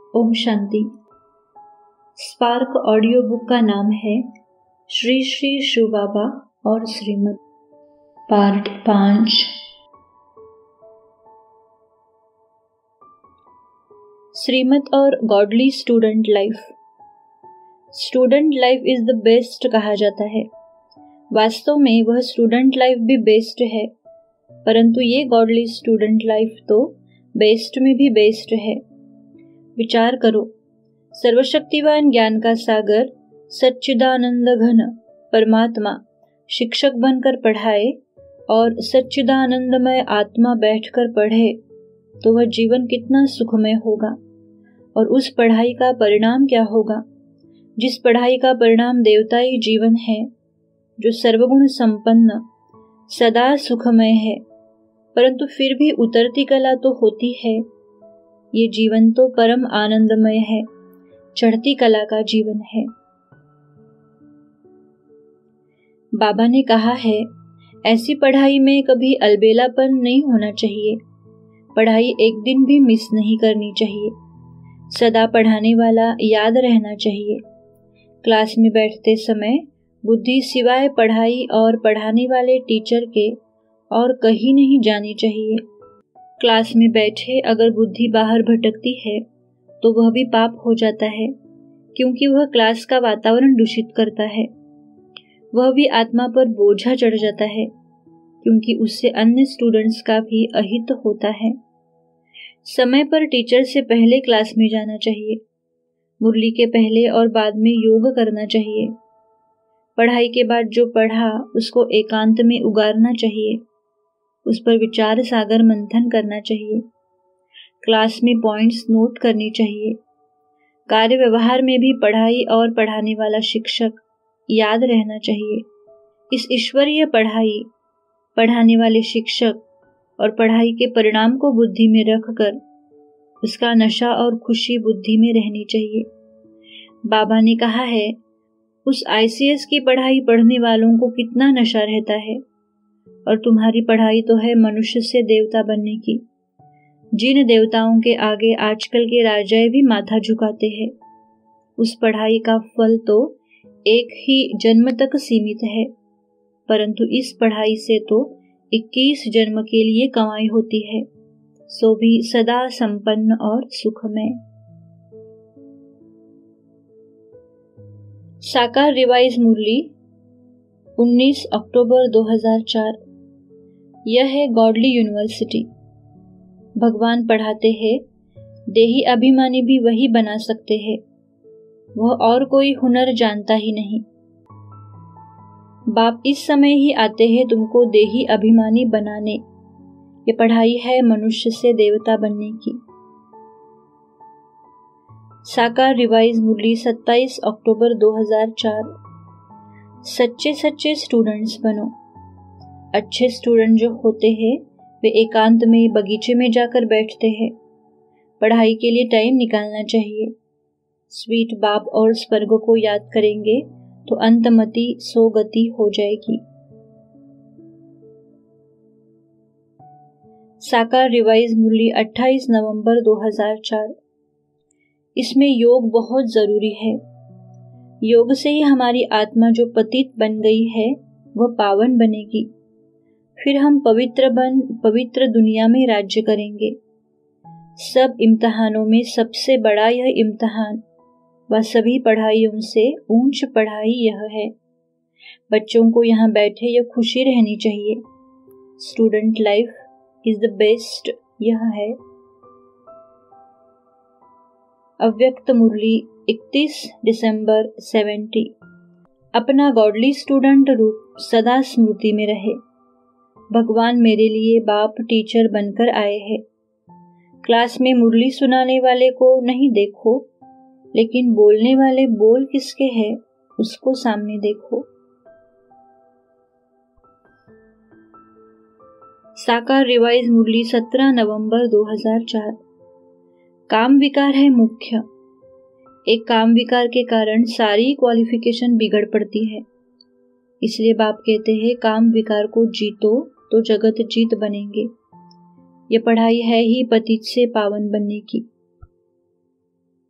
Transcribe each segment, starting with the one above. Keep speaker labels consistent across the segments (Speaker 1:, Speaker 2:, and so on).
Speaker 1: ओम शांति। Spark audio book का नाम है श्री श्री शिव बाबा और श्रीमत, पार्ट 5। श्रीमत और godly student life. Student life is the best कहा जाता है। वास्तव में वह स्टूडेंट लाइफ भी बेस्ट है, परंतु ये गॉडली स्टूडेंट लाइफ तो बेस्ट में भी बेस्ट है। विचार करो, सर्वशक्तिवान ज्ञान का सागर सच्चिदानंद घन परमात्मा शिक्षक बनकर पढ़ाए और सच्चिदानंदमय आत्मा बैठकर पढ़े तो वह जीवन कितना सुखमय होगा। और उस पढ़ाई का परिणाम क्या होगा? जिस पढ़ाई का परिणाम देवताई जीवन है, जो सर्वगुण संपन्न सदा सुखमय है, परंतु फिर भी उतरती कला तो होती है। ये जीवन तो परम आनंदमय है, चढ़ती कला का जीवन है। बाबा ने कहा है, ऐसी पढ़ाई में कभी अलबेलापन नहीं होना चाहिए। पढ़ाई एक दिन भी मिस नहीं करनी चाहिए। सदा पढ़ाने वाला याद रहना चाहिए। क्लास में बैठते समय बुद्धि सिवाय पढ़ाई और पढ़ाने वाले टीचर के और कहीं नहीं जानी चाहिए। क्लास में बैठे अगर बुद्धि बाहर भटकती है तो वह भी पाप हो जाता है, क्योंकि वह क्लास का वातावरण दूषित करता है। वह भी आत्मा पर बोझा चढ़ जाता है, क्योंकि उससे अन्य स्टूडेंट्स का भी अहित होता है। समय पर टीचर से पहले क्लास में जाना चाहिए। मुरली के पहले और बाद में योग करना चाहिए। पढ़ाई के बाद जो पढ़ा उसको एकांत में उगारना चाहिए। उस पर विचार सागर मंथन करना चाहिए। क्लास में पॉइंट्स नोट करनी चाहिए। कार्य व्यवहार में भी पढ़ाई और पढ़ाने वाला शिक्षक याद रहना चाहिए। इस ईश्वरीय पढ़ाई, पढ़ाने वाले शिक्षक और पढ़ाई के परिणाम को बुद्धि में रखकर उसका नशा और खुशी बुद्धि में रहनी चाहिए। बाबा ने कहा है, उस ICS की पढ़ाई पढ़ने वालों को कितना नशा रहता है, और तुम्हारी पढ़ाई तो है मनुष्य से देवता बनने की। जिन देवताओं के आगे आजकल के राजाएं भी माथा झुकाते हैं, उस पढ़ाई का फल तो एक ही जन्म तक सीमित है, परंतु इस पढ़ाई से तो 21 जन्म के लिए कमाई होती है, सो भी सदा संपन्न और सुखमय। साकार रिवाइज मुरली 19 अक्टूबर 2004। यह है गॉडली यूनिवर्सिटी। भगवान पढ़ाते हैं, देही अभिमानी भी वही बना सकते हैं। वह और कोई हुनर जानता ही नहीं। बाप इस समय ही आते हैं तुमको देही अभिमानी बनाने। ये पढ़ाई है मनुष्य से देवता बनने की। साकार रिवाइज मुरली 27 अक्टूबर 2004। सच्चे सच्चे स्टूडेंट्स बनो। अच्छे स्टूडेंट जो होते हैं वे एकांत में बगीचे में जाकर बैठते हैं। पढ़ाई के लिए टाइम निकालना चाहिए। स्वीट बाप और स्वर्ग को याद करेंगे तो अंतमति सोगति हो जाएगी। साकार रिवाइज मुरली 28 नवंबर 2004। इसमें योग बहुत जरूरी है। योग से ही हमारी आत्मा जो पतित बन गई है वह पावन बनेगी। फिर हम पवित्र दुनिया में राज्य करेंगे। सब इम्तहानों में सबसे बड़ा यह इम्तहान व सभी पढ़ाइयों से ऊंच पढ़ाई यह है। बच्चों को यहाँ बैठे यह खुशी रहनी चाहिए। Student life is the best, यह है। अव्यक्त मुरली 31 दिसंबर 70। अपना गॉडली स्टूडेंट रूप सदा स्मृति में रहे। भगवान मेरे लिए बाप टीचर बनकर आए हैं। क्लास में मुरली सुनाने वाले को नहीं देखो, लेकिन बोलने वाले बोल किसके हैं उसको सामने देखो। साकार रिवाइज मुरली 17 नवंबर 2004। काम विकार है मुख्य। एक काम विकार के कारण सारी क्वालिफिकेशन बिगड़ पड़ती है। इसलिए बाप कहते हैं, काम विकार को जीतो तो जगत जीत बनेंगे। यह पढ़ाई है ही पतित से पावन बनने की।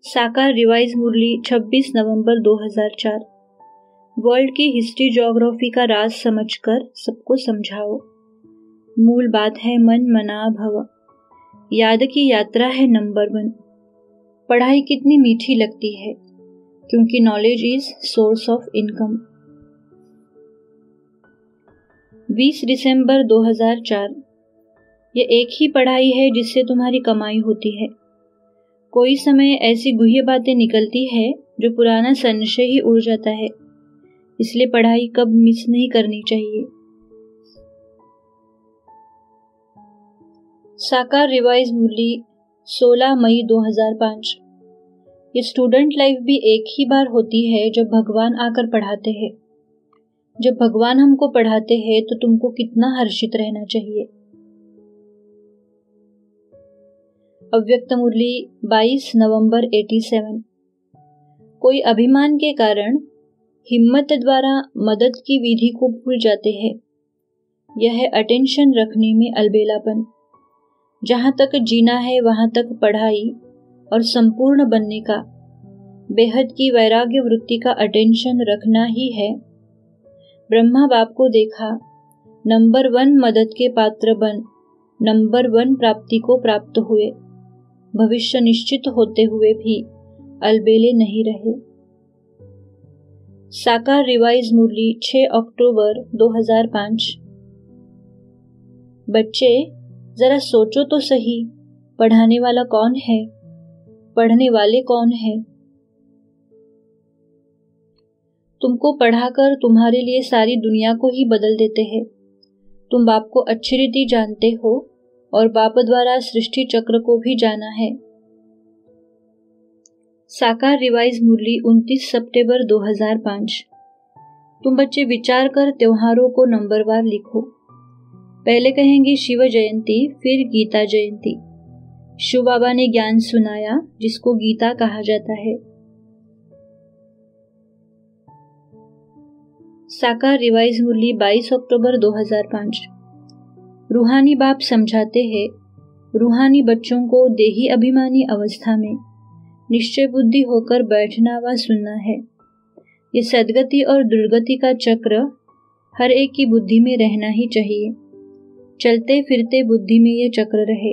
Speaker 1: साकार रिवाइज मुरली 26 नवंबर 2004। वर्ल्ड की हिस्ट्री ज्योग्राफी का राज समझकर सबको समझाओ। मूल बात है मन मना भव। याद की यात्रा है नंबर 1। पढ़ाई कितनी मीठी लगती है, क्योंकि knowledge is source of income. 20 दिसंबर 2004। ये एक ही पढ़ाई है जिससे तुम्हारी कमाई होती है। कोई समय ऐसी गुह्य बातें निकलती है जो पुराना संशय ही उड़ जाता है, इसलिए पढ़ाई कब मिस नहीं करनी चाहिए। साकार रिवाइज मुरली 16 मई 2005। ये स्टूडेंट लाइफ भी एक ही बार होती है जब भगवान आकर पढ़ाते हैं। जब भगवान हमको पढ़ाते हैं तो तुमको कितना हर्षित रहना चाहिए। अव्यक्त मुरली 22 नवंबर 87। कोई अभिमान के कारण हिम्मत द्वारा मदद की विधि को भूल जाते हैं। यह है अटेंशन रखने में अलबेलापन। जहां तक जीना है वहां तक पढ़ाई और संपूर्ण बनने का, बेहद की वैराग्य वृत्ति का अटेंशन रखना ही है। ब्रह्मा बाप को देखा, नंबर 1 मदद के पात्र बन, नंबर 1 प्राप्ति को प्राप्त हुए। भविष्य निश्चित होते हुए भी अलबेले नहीं रहे। साकार रिवाइज मुरली 6 अक्टूबर 2005। बच्चे, जरा सोचो तो सही, पढ़ाने वाला कौन है, पढ़ने वाले कौन है। तुमको पढ़ाकर तुम्हारे लिए सारी दुनिया को ही बदल देते हैं। तुम बाप को अच्छी रीति जानते हो और बाप द्वारा सृष्टि चक्र को भी जाना है। साकार रिवाइज मुरली 29 सितंबर 2005। तुम बच्चे विचार कर त्योहारों को नंबरवार लिखो। पहले कहेंगे शिव जयंती, फिर गीता जयंती। शिव बाबा ने ज्ञान सुनाया जिसको गीता कहा जाता है। साकार रिवाइज मुरली 22 अक्टूबर 2005। रूहानी बाप समझाते हैं, रूहानी बच्चों को देही अभिमानी अवस्था में निश्चय बुद्धि होकर बैठना व सुनना है। ये सद्गति और दुर्गति का चक्र हर एक की बुद्धि में रहना ही चाहिए। चलते फिरते बुद्धि में ये चक्र रहे।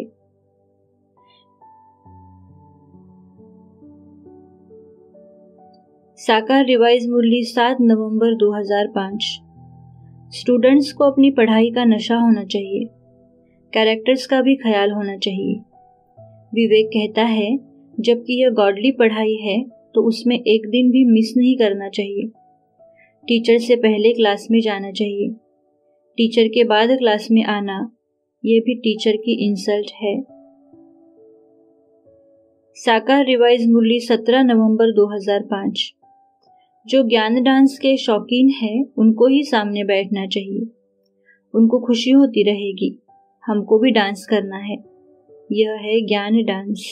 Speaker 1: साकार रिवाइज मुरली 7 नवंबर 2005। स्टूडेंट्स को अपनी पढ़ाई का नशा होना चाहिए, कैरेक्टर्स का भी ख्याल होना चाहिए। विवेक कहता है, जबकि यह गॉडली पढ़ाई है तो उसमें एक दिन भी मिस नहीं करना चाहिए। टीचर से पहले क्लास में जाना चाहिए, टीचर के बाद क्लास में आना यह भी टीचर की इंसल्ट है। साकार रिवाइज मुरली 17 नवंबर 2005। जो ज्ञान डांस के शौकीन हैं उनको ही सामने बैठना चाहिए। उनको खुशी होती रहेगी, हमको भी डांस करना है। यह है ज्ञान डांस।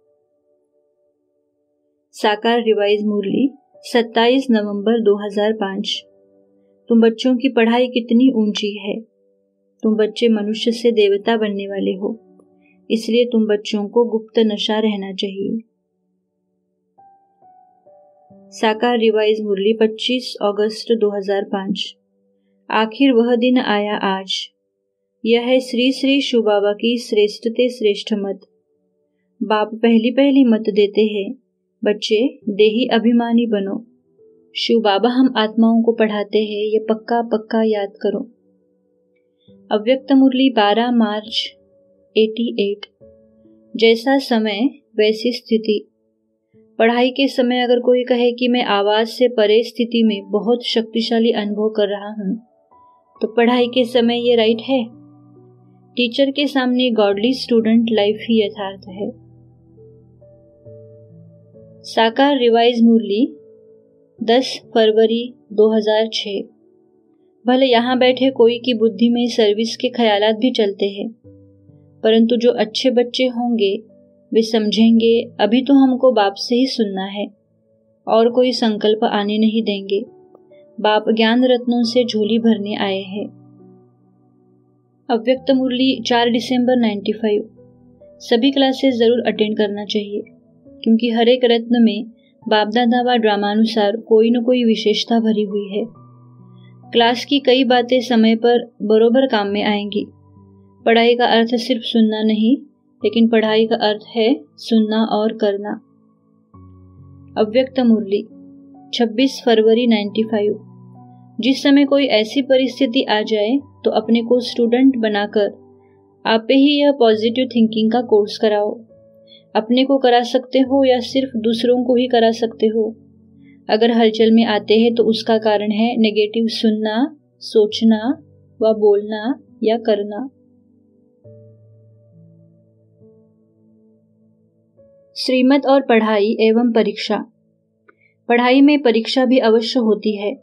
Speaker 1: साकार रिवाइज मुरली 27 नवंबर 2005। तुम बच्चों की पढ़ाई कितनी ऊंची है। तुम बच्चे मनुष्य से देवता बनने वाले हो, इसलिए तुम बच्चों को गुप्त नशा रहना चाहिए। साकार रिवाइज मुरली 25 अगस्त 2005। आखिर वह दिन आया आज। यह है श्री श्री शिव बाबा की श्रेष्ठते श्रेष्ठ मत। बाप पहली पहली मत देते हैं, बच्चे देही अभिमानी बनो। शिव बाबा हम आत्माओं को पढ़ाते हैं, ये पक्का पक्का याद करो। अव्यक्त मुरली 12 मार्च 88। जैसा समय वैसी स्थिति। पढ़ाई के समय अगर कोई कहे कि मैं आवाज से परे स्थिति में बहुत शक्तिशाली अनुभव कर रहा हूं, तो पढ़ाई के समय ये राइट है। टीचर के सामने गॉडली स्टूडेंट लाइफ ही यथार्थ है। साकार रिवाइज मुरली 10 फरवरी 2006। भले यहाँ बैठे कोई की बुद्धि में सर्विस के ख्यालात भी चलते हैं, परंतु जो अच्छे बच्चे होंगे वे समझेंगे अभी तो हमको बाप से ही सुनना है और कोई संकल्प आने नहीं देंगे। बाप ज्ञान रत्नों से झोली भरने आए हैं। अव्यक्त मुरली 4 दिसंबर 95। सभी क्लासेस जरूर अटेंड करना चाहिए, क्योंकि हर एक रत्न में बाप दादा व ड्रामानुसार कोई न कोई विशेषता भरी हुई है। क्लास की कई बातें समय पर बरोबर काम में आएंगी। पढ़ाई का अर्थ सिर्फ सुनना नहीं, लेकिन पढ़ाई का अर्थ है सुनना और करना। अव्यक्त मुरली 26 फरवरी 95। जिस समय कोई ऐसी परिस्थिति आ जाए तो अपने को स्टूडेंट बनाकर आप पे ही यह पॉजिटिव थिंकिंग का कोर्स कराओ। अपने को करा सकते हो या सिर्फ दूसरों को ही करा सकते हो। अगर हलचल में आते हैं तो उसका कारण है नेगेटिव सुनना, सोचना व बोलना या करना। श्रीमत और पढ़ाई एवं परीक्षा। पढ़ाई में परीक्षा भी अवश्य होती है,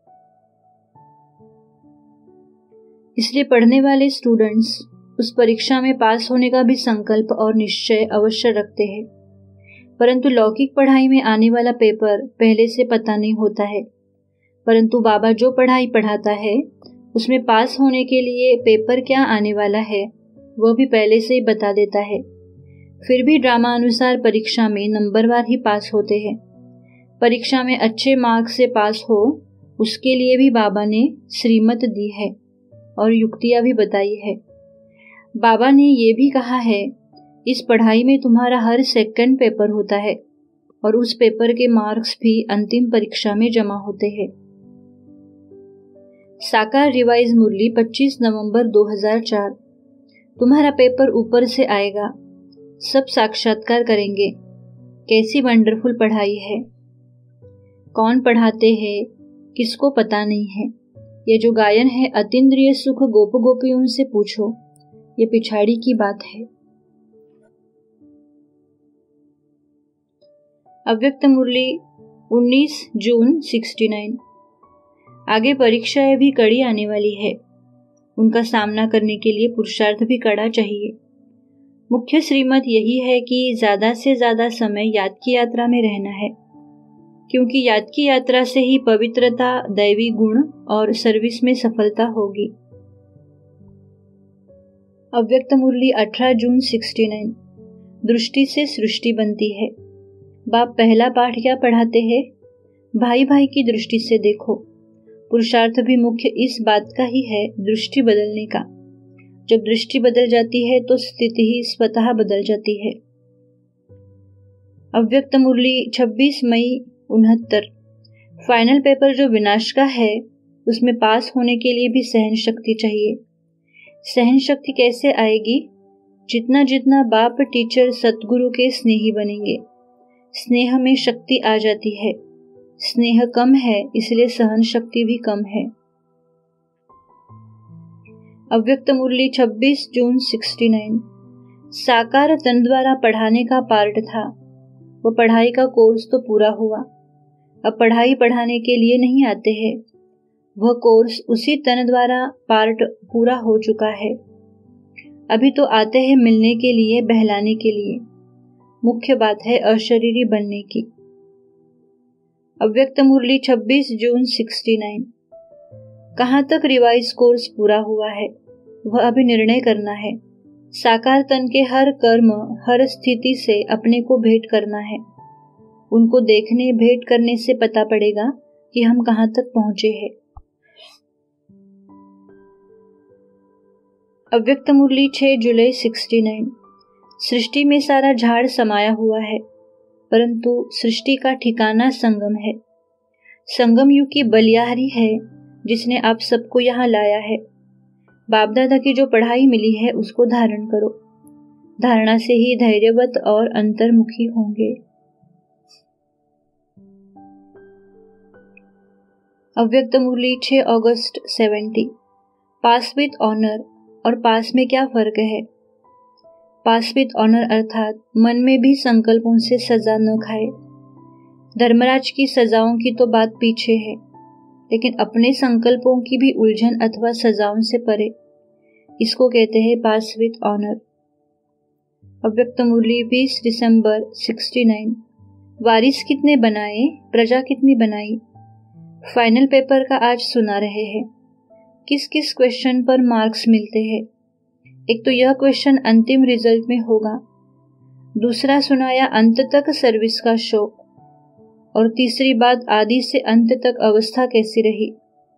Speaker 1: इसलिए पढ़ने वाले स्टूडेंट्स उस परीक्षा में पास होने का भी संकल्प और निश्चय अवश्य रखते हैं। परंतु लौकिक पढ़ाई में आने वाला पेपर पहले से पता नहीं होता है, परंतु बाबा जो पढ़ाई पढ़ाता है उसमें पास होने के लिए पेपर क्या आने वाला है वह भी पहले से ही बता देता है। फिर भी ड्रामा अनुसार परीक्षा में नंबरवार ही पास होते हैं। परीक्षा में अच्छे मार्क्स से पास हो उसके लिए भी बाबा ने श्रीमत दी है और युक्तियां भी बताई है। बाबा ने ये भी कहा है, इस पढ़ाई में तुम्हारा हर सेकंड पेपर होता है और उस पेपर के मार्क्स भी अंतिम परीक्षा में जमा होते हैं। साकार रिवाइज मुरली 25 नवंबर 2004। तुम्हारा पेपर ऊपर से आएगा, सब साक्षात्कार करेंगे। कैसी वंडरफुल पढ़ाई है। कौन पढ़ाते हैं किसको पता नहीं है। ये जो गायन है अतीन्द्रिय सुख गोप गोपियों से पूछो, ये पिछाड़ी की बात है। अव्यक्त मुरली 19 जून 69। आगे परीक्षाएं भी कड़ी आने वाली है। उनका सामना करने के लिए पुरुषार्थ भी कड़ा चाहिए। मुख्य श्रीमत यही है कि ज्यादा से ज्यादा समय याद की यात्रा में रहना है, क्योंकि याद की यात्रा से ही पवित्रता, दैवी गुण और सर्विस में सफलता होगी। अव्यक्त मुरली 18 जून 69। दृष्टि से सृष्टि बनती है। बाप पहला पाठ क्या पढ़ाते हैं? भाई भाई की दृष्टि से देखो। पुरुषार्थ भी मुख्य इस बात का ही है, दृष्टि बदलने का। जब दृष्टि बदल जाती है तो स्थिति ही स्वतः बदल जाती है। अव्यक्त मुरली 26 मई 69। फाइनल पेपर जो विनाश का है उसमें पास होने के लिए भी सहन शक्ति चाहिए। सहन शक्ति कैसे आएगी? जितना जितना बाप टीचर सतगुरु के स्नेही बनेंगे, स्नेह में शक्ति आ जाती है। स्नेह कम है इसलिए सहन शक्ति भी कम है। अव्यक्त मुरली 26 जून 69। साकार तन द्वारा पढ़ाने का पार्ट था, वो पढ़ाई का कोर्स तो पूरा हुआ। अब पढ़ाई पढ़ाने के लिए नहीं आते हैं, वह कोर्स उसी तन द्वारा पार्ट पूरा हो चुका है। अभी तो आते हैं मिलने के लिए, बहलाने के लिए। मुख्य बात है अशरीरी बनने की। अव्यक्त मुरली 26 जून 69। कहाँ तक रिवाइज कोर्स पूरा हुआ है वह अभी निर्णय करना है। साकार तन के हर कर्म, हर स्थिति से अपने को भेंट करना है। उनको देखने, भेंट करने से पता पड़ेगा कि हम कहाँ तक पहुंचे हैं। अव्यक्त मुरली 6 जुलाई 69। सृष्टि में सारा झाड़ समाया हुआ है, परंतु सृष्टि का ठिकाना संगम है। संगम युग की बलियारी है जिसने आप सबको यहाँ लाया है। बाप दादा की जो पढ़ाई मिली है उसको धारण करो। धारणा से ही धैर्यवत और अंतर्मुखी होंगे। अव्यक्त मुरली 6 अगस्त 70। पास विथ ऑनर और पास में क्या फर्क है? पास विथ ऑनर अर्थात मन में भी संकल्पों से सजा न खाए। धर्मराज की सजाओं की तो बात पीछे है, लेकिन अपने संकल्पों की भी उलझन अथवा सजाओं से परे, इसको कहते हैं पास विथ ऑनर। अव्यक्त मुरली 20 दिसंबर 69। वारिस कितने बनाए, प्रजा कितनी बनाई? फाइनल पेपर का आज सुना रहे हैं। किस किस क्वेश्चन पर मार्क्स मिलते हैं? एक तो यह क्वेश्चन अंतिम रिजल्ट में होगा। दूसरा सुनाया अंत तक सर्विस का शौक, और तीसरी बात आदि से अंत तक अवस्था कैसी रही।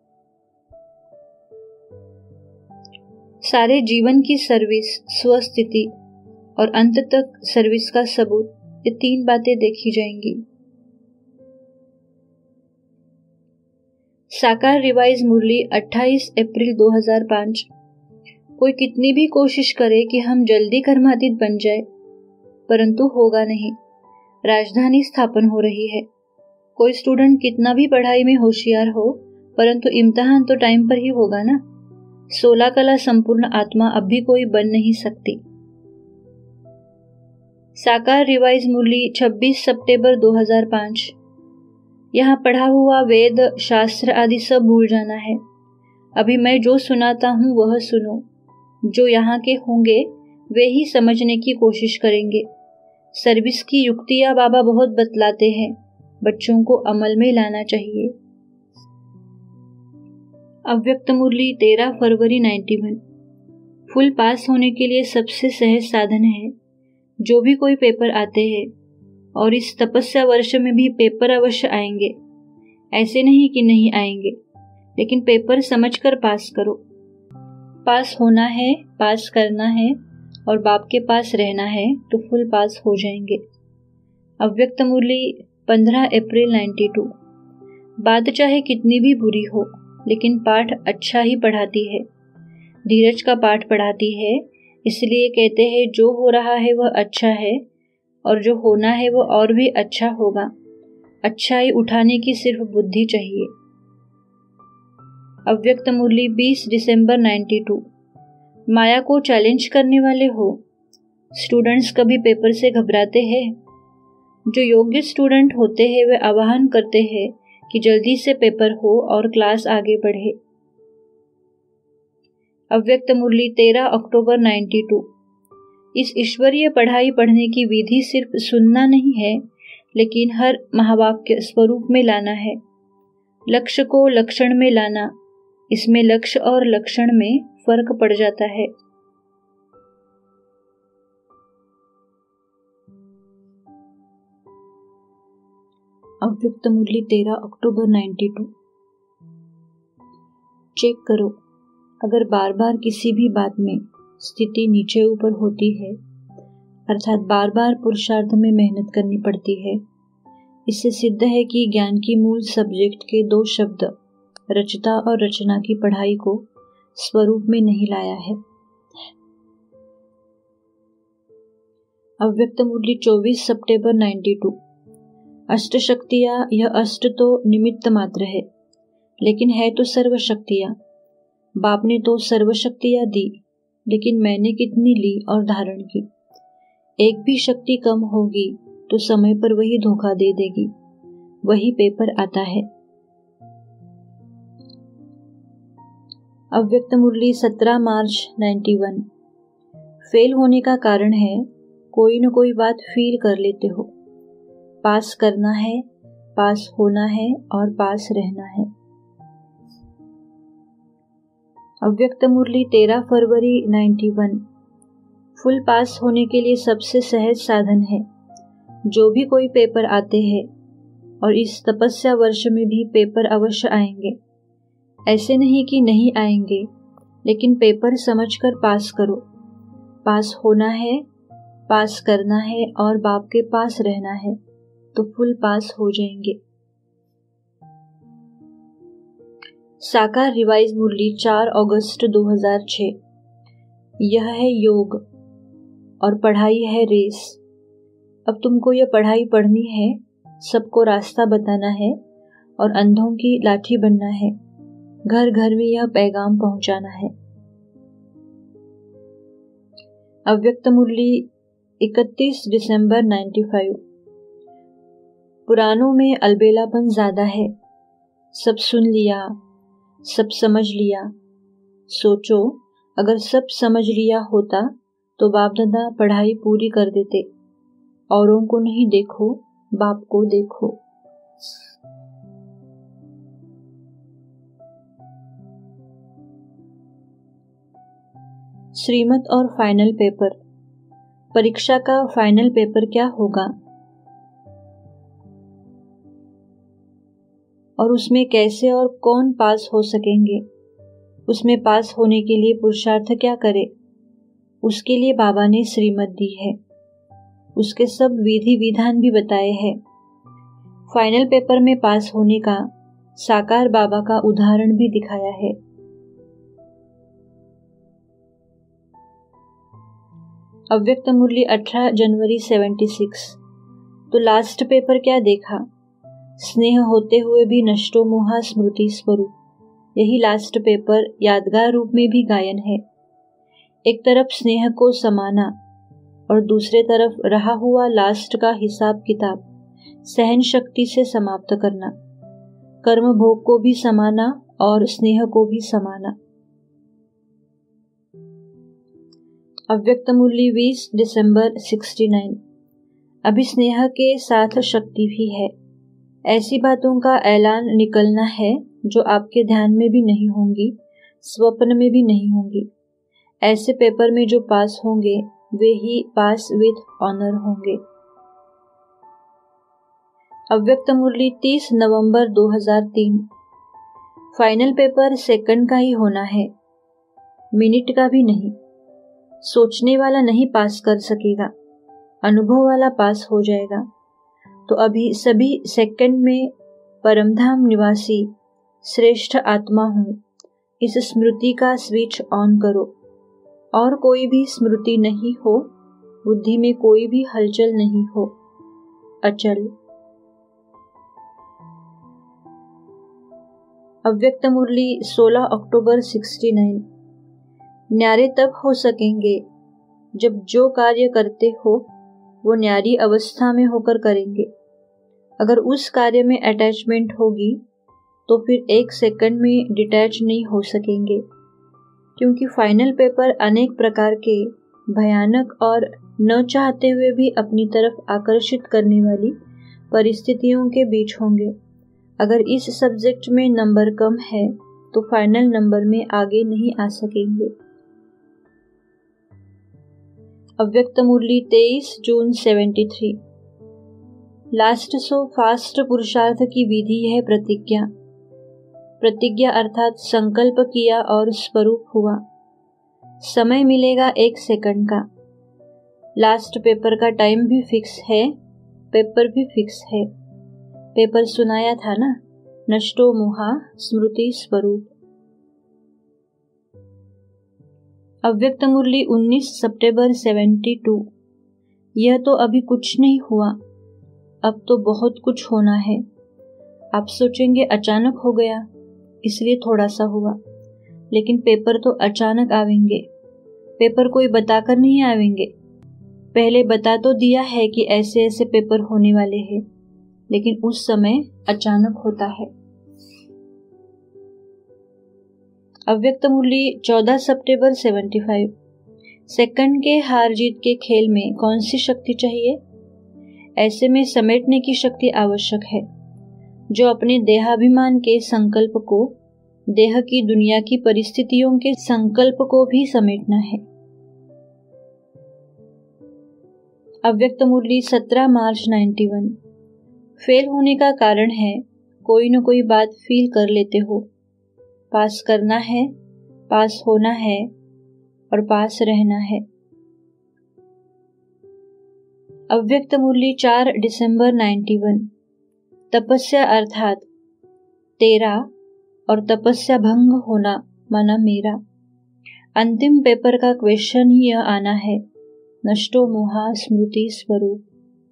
Speaker 1: सारे जीवन की सर्विस, स्वस्थिति और अंत तक सर्विस का सबूत, ये 3 बातें देखी जाएंगी। साकार रिवाइज मुरली 28 अप्रैल 2005। कोई कितनी भी कोशिश करे कि हम जल्दी कर्मातीत बन जाए, परंतु होगा नहीं। राजधानी स्थापन हो रही है। कोई स्टूडेंट कितना भी पढ़ाई में होशियार हो, परंतु इम्तिहान तो टाइम पर ही होगा ना। 16 कला संपूर्ण आत्मा अब भी कोई बन नहीं सकती। साकार रिवाइज मुरली 26 सितंबर 2005। यहाँ पढ़ा हुआ वेद, शास्त्र आदि सब भूल जाना है। अभी मैं जो सुनाता हूँ वह सुनो। जो यहाँ के होंगे वे ही समझने की कोशिश करेंगे। सर्विस की युक्तियाँ बाबा बहुत बतलाते हैं, बच्चों को अमल में लाना चाहिए। अव्यक्त मुरली 13 फरवरी 91। फुल पास होने के लिए सबसे सहज साधन है, जो भी कोई पेपर आते हैं, और इस तपस्या वर्ष में भी पेपर अवश्य आएंगे। ऐसे नहीं कि नहीं आएंगे, लेकिन पेपर समझकर पास करो। पास होना है, पास करना है और बाप के पास रहना है तो फुल पास हो जाएंगे। अव्यक्त मुरली 15 अप्रैल 92। बात चाहे कितनी भी बुरी हो, लेकिन पाठ अच्छा ही पढ़ाती है। धीरज का पाठ पढ़ाती है, इसलिए कहते हैं जो हो रहा है वह अच्छा है और जो होना है वह और भी अच्छा होगा। अच्छाई उठाने की सिर्फ बुद्धि चाहिए। अव्यक्त मुरली 20 दिसंबर 92। माया को चैलेंज करने वाले हो। स्टूडेंट्स कभी पेपर से घबराते हैं? जो योग्य स्टूडेंट होते हैं वे आह्वान करते हैं कि जल्दी से पेपर हो और क्लास आगे बढ़े। अव्यक्त मुरली 13 अक्टूबर 92। इस ईश्वरीय पढ़ाई पढ़ने की विधि सिर्फ सुनना नहीं है, लेकिन हर महावाक्य स्वरूप में लाना है। लक्ष्य को लक्षण में लाना, इसमें लक्ष्य और लक्षण में फर्क पड़ जाता है। अव्यक्त मुरली 13 अक्टूबर 92। चेक करो, अगर बार बार किसी भी बात में स्थिति नीचे ऊपर होती है, अर्थात बार बार पुरुषार्थ में मेहनत करनी पड़ती है, इससे सिद्ध है कि ज्ञान की मूल सब्जेक्ट के 2 शब्द रचता और रचना की पढ़ाई को स्वरूप में नहीं लाया है। अव्यक्त मुरली 24 सितंबर 92। अष्ट शक्तियाँ, यह अष्ट तो निमित्त मात्र है, लेकिन है तो सर्व शक्तियाँ। बाप ने तो सर्व शक्तियाँ दी, लेकिन मैंने कितनी ली और धारण की। एक भी शक्ति कम होगी तो समय पर वही धोखा दे देगी, वही पेपर आता है। अव्यक्त मुरली 17 मार्च 91। फेल होने का कारण है कोई न कोई बात फील कर लेते हो। पास करना है, पास होना है और पास रहना है। अव्यक्त मुरली 13 फरवरी 91। फुल पास होने के लिए सबसे सहज साधन है, जो भी कोई पेपर आते हैं, और इस तपस्या वर्ष में भी पेपर अवश्य आएंगे। ऐसे नहीं कि नहीं आएंगे, लेकिन पेपर समझकर पास करो। पास होना है, पास करना है और बाप के पास रहना है तो फुल पास हो जाएंगे। साकार रिवाइज मुरली 4 अगस्त 2006। यह है योग और पढ़ाई है रेस। अब तुमको यह पढ़ाई पढ़नी है, सबको रास्ता बताना है और अंधों की लाठी बनना है। घर घर में यह पैगाम पहुंचाना है। अव्यक्त मुरली 31 दिसंबर 95। पुराणों में अलबेलापन ज्यादा है। सब सुन लिया, सब समझ लिया। सोचो, अगर सब समझ लिया होता तो बाप दादा पढ़ाई पूरी कर देते। औरों को नहीं देखो, बाप को देखो। श्रीमत और फाइनल पेपर परीक्षा का फाइनल पेपर क्या होगा और उसमें कैसे और कौन पास हो सकेंगे, उसमें पास होने के लिए पुरुषार्थ क्या करे, उसके लिए बाबा ने श्रीमत दी है, उसके सब विधि विधान भी बताए हैं। फाइनल पेपर में पास होने का साकार बाबा का उदाहरण भी दिखाया है। अव्यक्त मुरली 18 जनवरी 76। तो लास्ट पेपर क्या देखा? स्नेह होते हुए भी नष्टो मोहा स्मृति स्वरूप। यही लास्ट पेपर यादगार रूप में भी गायन है। एक तरफ स्नेह को समाना और दूसरे तरफ रहा हुआ लास्ट का हिसाब किताब सहन शक्ति से समाप्त करना, कर्म भोग को भी समाना और स्नेह को भी समाना। अव्यक्त मुरली 20 दिसंबर 69। अभी स्नेह के साथ शक्ति भी है। ऐसी बातों का ऐलान निकलना है जो आपके ध्यान में भी नहीं होंगी, स्वप्न में भी नहीं होंगी। ऐसे पेपर में जो पास होंगे वे ही पास विद ऑनर होंगे। अव्यक्त मुरली 30 नवंबर 2003। फाइनल पेपर सेकंड का ही होना है, मिनट का भी नहीं। सोचने वाला नहीं पास कर सकेगा, अनुभव वाला पास हो जाएगा। तो अभी सभी सेकंड में परमधाम निवासी श्रेष्ठ आत्मा हूँ, इस स्मृति का स्विच ऑन करो। और कोई भी स्मृति नहीं हो, बुद्धि में कोई भी हलचल नहीं हो, अचल। अव्यक्त मुरली 16 अक्टूबर 69। न्यारे तब हो सकेंगे जब जो कार्य करते हो वो न्यारी अवस्था में होकर करेंगे। अगर उस कार्य में अटैचमेंट होगी तो फिर एक सेकंड में डिटैच नहीं हो सकेंगे, क्योंकि फाइनल पेपर अनेक प्रकार के भयानक और न चाहते हुए भी अपनी तरफ आकर्षित करने वाली परिस्थितियों के बीच होंगे। अगर इस सब्जेक्ट में नंबर कम है तो फाइनल नंबर में आगे नहीं आ सकेंगे। अव्यक्त मुरली 23 जून 73। लास्ट सो फास्ट पुरुषार्थ की विधि है प्रतिज्ञा। प्रतिज्ञा अर्थात संकल्प किया और स्वरूप हुआ। समय मिलेगा 1 सेकंड का। लास्ट पेपर का टाइम भी फिक्स है, पेपर भी फिक्स है। पेपर सुनाया था ना, नष्टो मोहा स्मृति स्वरूप। अव्यक्त मुरली 19 सितंबर 72। यह तो अभी कुछ नहीं हुआ, अब तो बहुत कुछ होना है। आप सोचेंगे अचानक हो गया इसलिए थोड़ा सा हुआ, लेकिन पेपर तो अचानक आवेंगे। पेपर कोई बताकर नहीं आवेंगे। पहले बता तो दिया है कि ऐसे ऐसे पेपर होने वाले हैं, लेकिन उस समय अचानक होता है। अव्यक्त मुरली 14 सितंबर 75। सेकंड के हार जीत के खेल में कौन सी शक्ति चाहिए? ऐसे में समेटने की शक्ति आवश्यक है, जो अपने देहाभिमान के संकल्प को देह की दुनिया की परिस्थितियों के संकल्प को भी समेटना है। अव्यक्त मुरली 17 मार्च 91। फेल होने का कारण है कोई न कोई बात फील कर लेते हो। पास करना है, पास होना है और पास रहना है। अव्यक्त मुरली 4 दिसंबर 91। तपस्या अर्थात तेरा और तपस्या भंग होना माना मेरा। अंतिम पेपर का क्वेश्चन ही यह आना है, नष्टो मोहा स्मृति स्वरूप।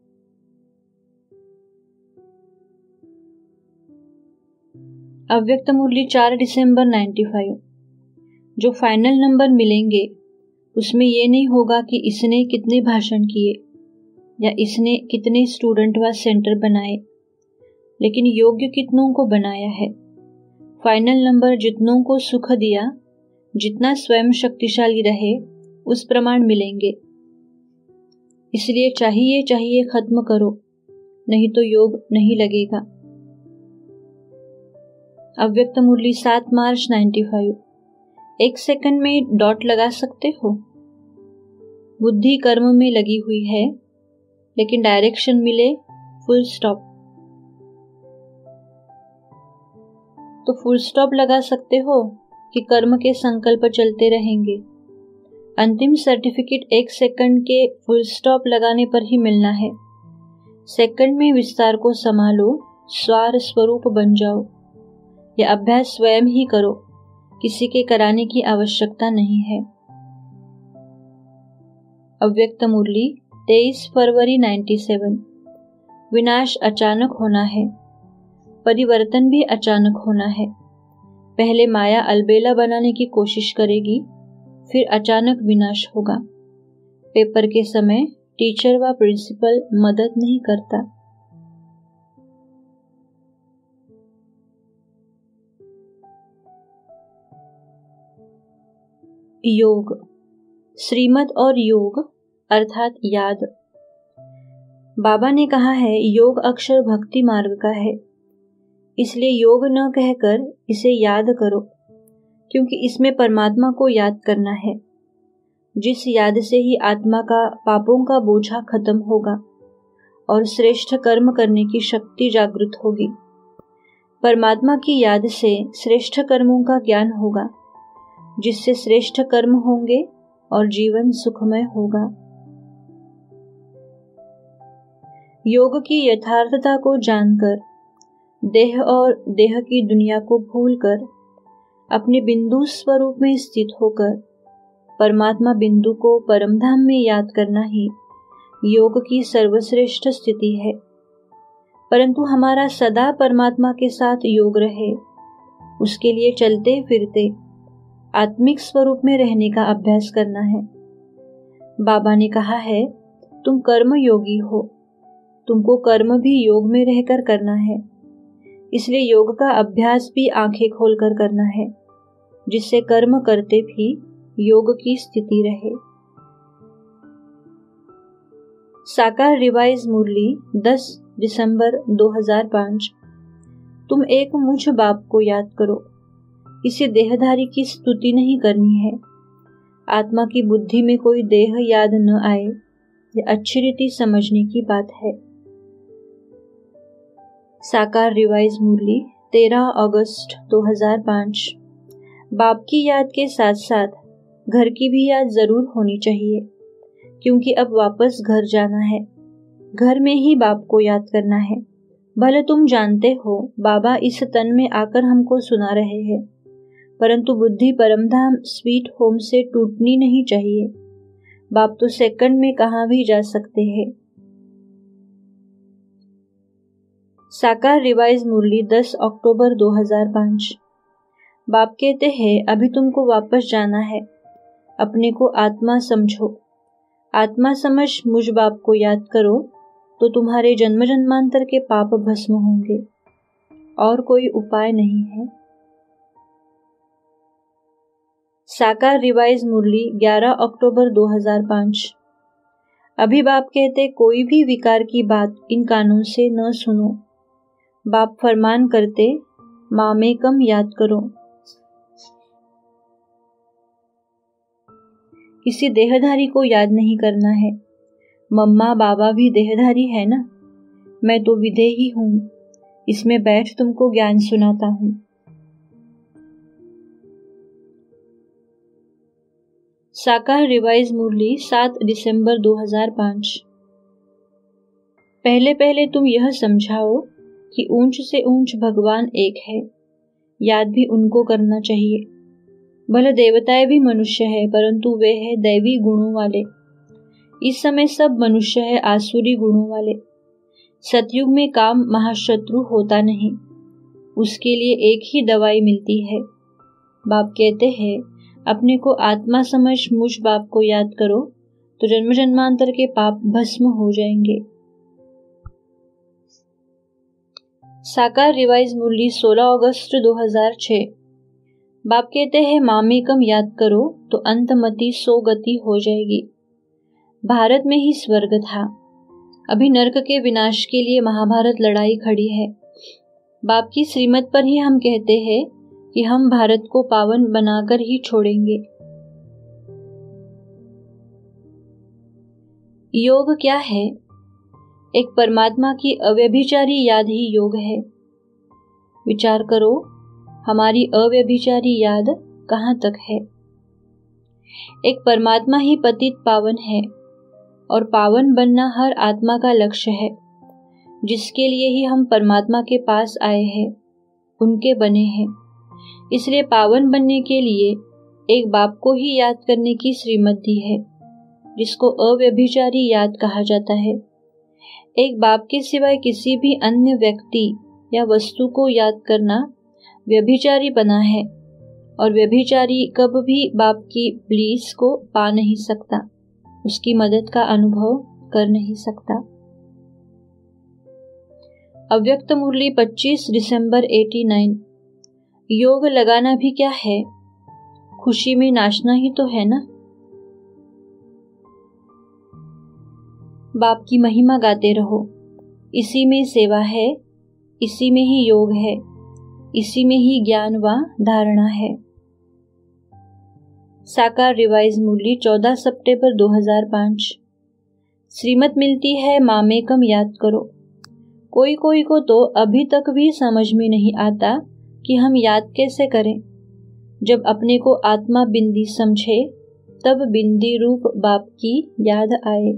Speaker 1: अव्यक्त मुरली 4 दिसंबर 95। जो फाइनल नंबर मिलेंगे उसमें ये नहीं होगा कि इसने कितने भाषण किए या इसने कितने स्टूडेंट व सेंटर बनाए, लेकिन योग्य कितनों को बनाया है। फाइनल नंबर जितनों को सुख दिया, जितना स्वयं शक्तिशाली रहे उस प्रमाण मिलेंगे। इसलिए चाहिए खत्म करो, नहीं तो योग नहीं लगेगा। अव्यक्त मुरली 7 मार्च 95। 1 सेकंड में डॉट लगा सकते हो? बुद्धि कर्म में लगी हुई है, लेकिन डायरेक्शन मिले फुल स्टॉप, तो फुल स्टॉप लगा सकते हो कि कर्म के संकल्प चलते रहेंगे। अंतिम सर्टिफिकेट 1 सेकंड के फुल स्टॉप लगाने पर ही मिलना है। सेकंड में विस्तार को संभालो, स्वार स्वरूप बन जाओ। यह अभ्यास स्वयं ही करो, किसी के कराने की आवश्यकता नहीं है। अव्यक्त मुरली 23 फरवरी 97। विनाश अचानक होना है, परिवर्तन भी अचानक होना है। पहले माया अलबेला बनाने की कोशिश करेगी, फिर अचानक विनाश होगा। पेपर के समय टीचर व प्रिंसिपल मदद नहीं करता। योग, श्रीमत और योग अर्थात याद। बाबा ने कहा है योग अक्षर भक्ति मार्ग का है, इसलिए योग न कहकर इसे याद करो, क्योंकि इसमें परमात्मा को याद करना है। जिस याद से ही आत्मा का पापों का बोझा खत्म होगा और श्रेष्ठ कर्म करने की शक्ति जागृत होगी। परमात्मा की याद से श्रेष्ठ कर्मों का ज्ञान होगा, जिससे श्रेष्ठ कर्म होंगे और जीवन सुखमय होगा। योग की यथार्थता को जानकर, देह और देह की दुनिया को भूलकर, अपने बिंदु स्वरूप में स्थित होकर परमात्मा बिंदु को परमधाम में याद करना ही योग की सर्वश्रेष्ठ स्थिति है। परंतु हमारा सदा परमात्मा के साथ योग रहे, उसके लिए चलते फिरते आत्मिक स्वरूप में रहने का अभ्यास करना है। बाबा ने कहा है तुम कर्म योगी हो, तुमको कर्म भी योग में रहकर करना है। इसलिए योग का अभ्यास भी आंखें खोलकर करना है, जिससे कर्म करते भी योग की स्थिति रहे। साकार रिवाइज मुरली 10 दिसंबर 2005। तुम एक मुझ बाप को याद करो। इसे देहधारी की स्तुति नहीं करनी है। आत्मा की बुद्धि में कोई देह याद न आए, यह अच्छी रीति समझने की बात है। साकार रिवाइज मुरली 13 अगस्त 2005। बाप की याद के साथ साथ घर की भी याद जरूर होनी चाहिए, क्योंकि अब वापस घर जाना है। घर में ही बाप को याद करना है। भले तुम जानते हो बाबा इस तन में आकर हमको सुना रहे हैं, परंतु बुद्धि परमधाम स्वीट होम से टूटनी नहीं चाहिए। बाप तो सेकंड में कहाँ भी जा सकते हैं। साकार रिवाइज मुरली 10 अक्टूबर 2005। बाप कहते हैं अभी तुमको वापस जाना है। अपने को आत्मा समझो। आत्मा समझ मुझ बाप को याद करो तो तुम्हारे जन्म जन्मांतर के पाप भस्म होंगे, और कोई उपाय नहीं है। साकार रिवाइज मुरली 11 अक्टूबर 2005। अभी बाप कहते कोई भी विकार की बात इन कानों से न सुनो। बाप फरमान करते मामेकम याद करो। किसी देहधारी को याद नहीं करना है। मम्मा बाबा भी देहधारी है ना, मैं तो विदेही हूँ। इसमें बैठ तुमको ज्ञान सुनाता हूँ। साकार रिवाइज मुरली 7 दिसंबर 2005। पहले पहले तुम यह समझाओ कि ऊंच से ऊंच भगवान एक है। याद भी उनको करना चाहिए। भले देवताएं भी मनुष्य है, परंतु वे है दैवी गुणों वाले। इस समय सब मनुष्य है आसुरी गुणों वाले। सतयुग में काम महाशत्रु होता नहीं, उसके लिए एक ही दवाई मिलती है। बाप कहते हैं अपने को आत्मा समझ मुझ बाप को याद करो तो जन्म जन्मांतर के पाप भस्म हो जाएंगे। साकार रिवाइज मुरली 16 अगस्त 2006। बाप कहते हैं मामेकम याद करो तो अंतमति सो गति हो जाएगी। भारत में ही स्वर्ग था, अभी नरक के विनाश के लिए महाभारत लड़ाई खड़ी है। बाप की श्रीमत पर ही हम कहते हैं कि हम भारत को पावन बनाकर ही छोड़ेंगे। योग क्या है? एक परमात्मा की अव्यभिचारी याद ही योग है। विचार करो, हमारी अव्यभिचारी याद कहाँ तक है? एक परमात्मा ही पतित पावन है और पावन बनना हर आत्मा का लक्ष्य है, जिसके लिए ही हम परमात्मा के पास आए हैं, उनके बने हैं। इसलिए पावन बनने के लिए एक बाप को ही याद करने की श्रीमत दी है, जिसको अव्यभिचारी याद कहा जाता है। एक बाप के सिवाय किसी भी अन्य व्यक्ति या वस्तु को याद करना व्यभिचारी बना है, और व्यभिचारी कब भी बाप की ब्लीस को पा नहीं सकता, उसकी मदद का अनुभव कर नहीं सकता। अव्यक्त मुरली 25 दिसंबर 89। योग लगाना भी क्या है? खुशी में नाचना ही तो है ना। बाप की महिमा गाते रहो, इसी में सेवा है, इसी में ही योग है, इसी में ही ज्ञान व धारणा है। साकार रिवाइज मुरली 14 सितंबर 2005। श्रीमत मिलती है मामेकम याद करो। कोई कोई को तो अभी तक भी समझ में नहीं आता कि हम याद कैसे करें। जब अपने को आत्मा बिंदी समझे, तब बिंदी रूप बाप की याद आए।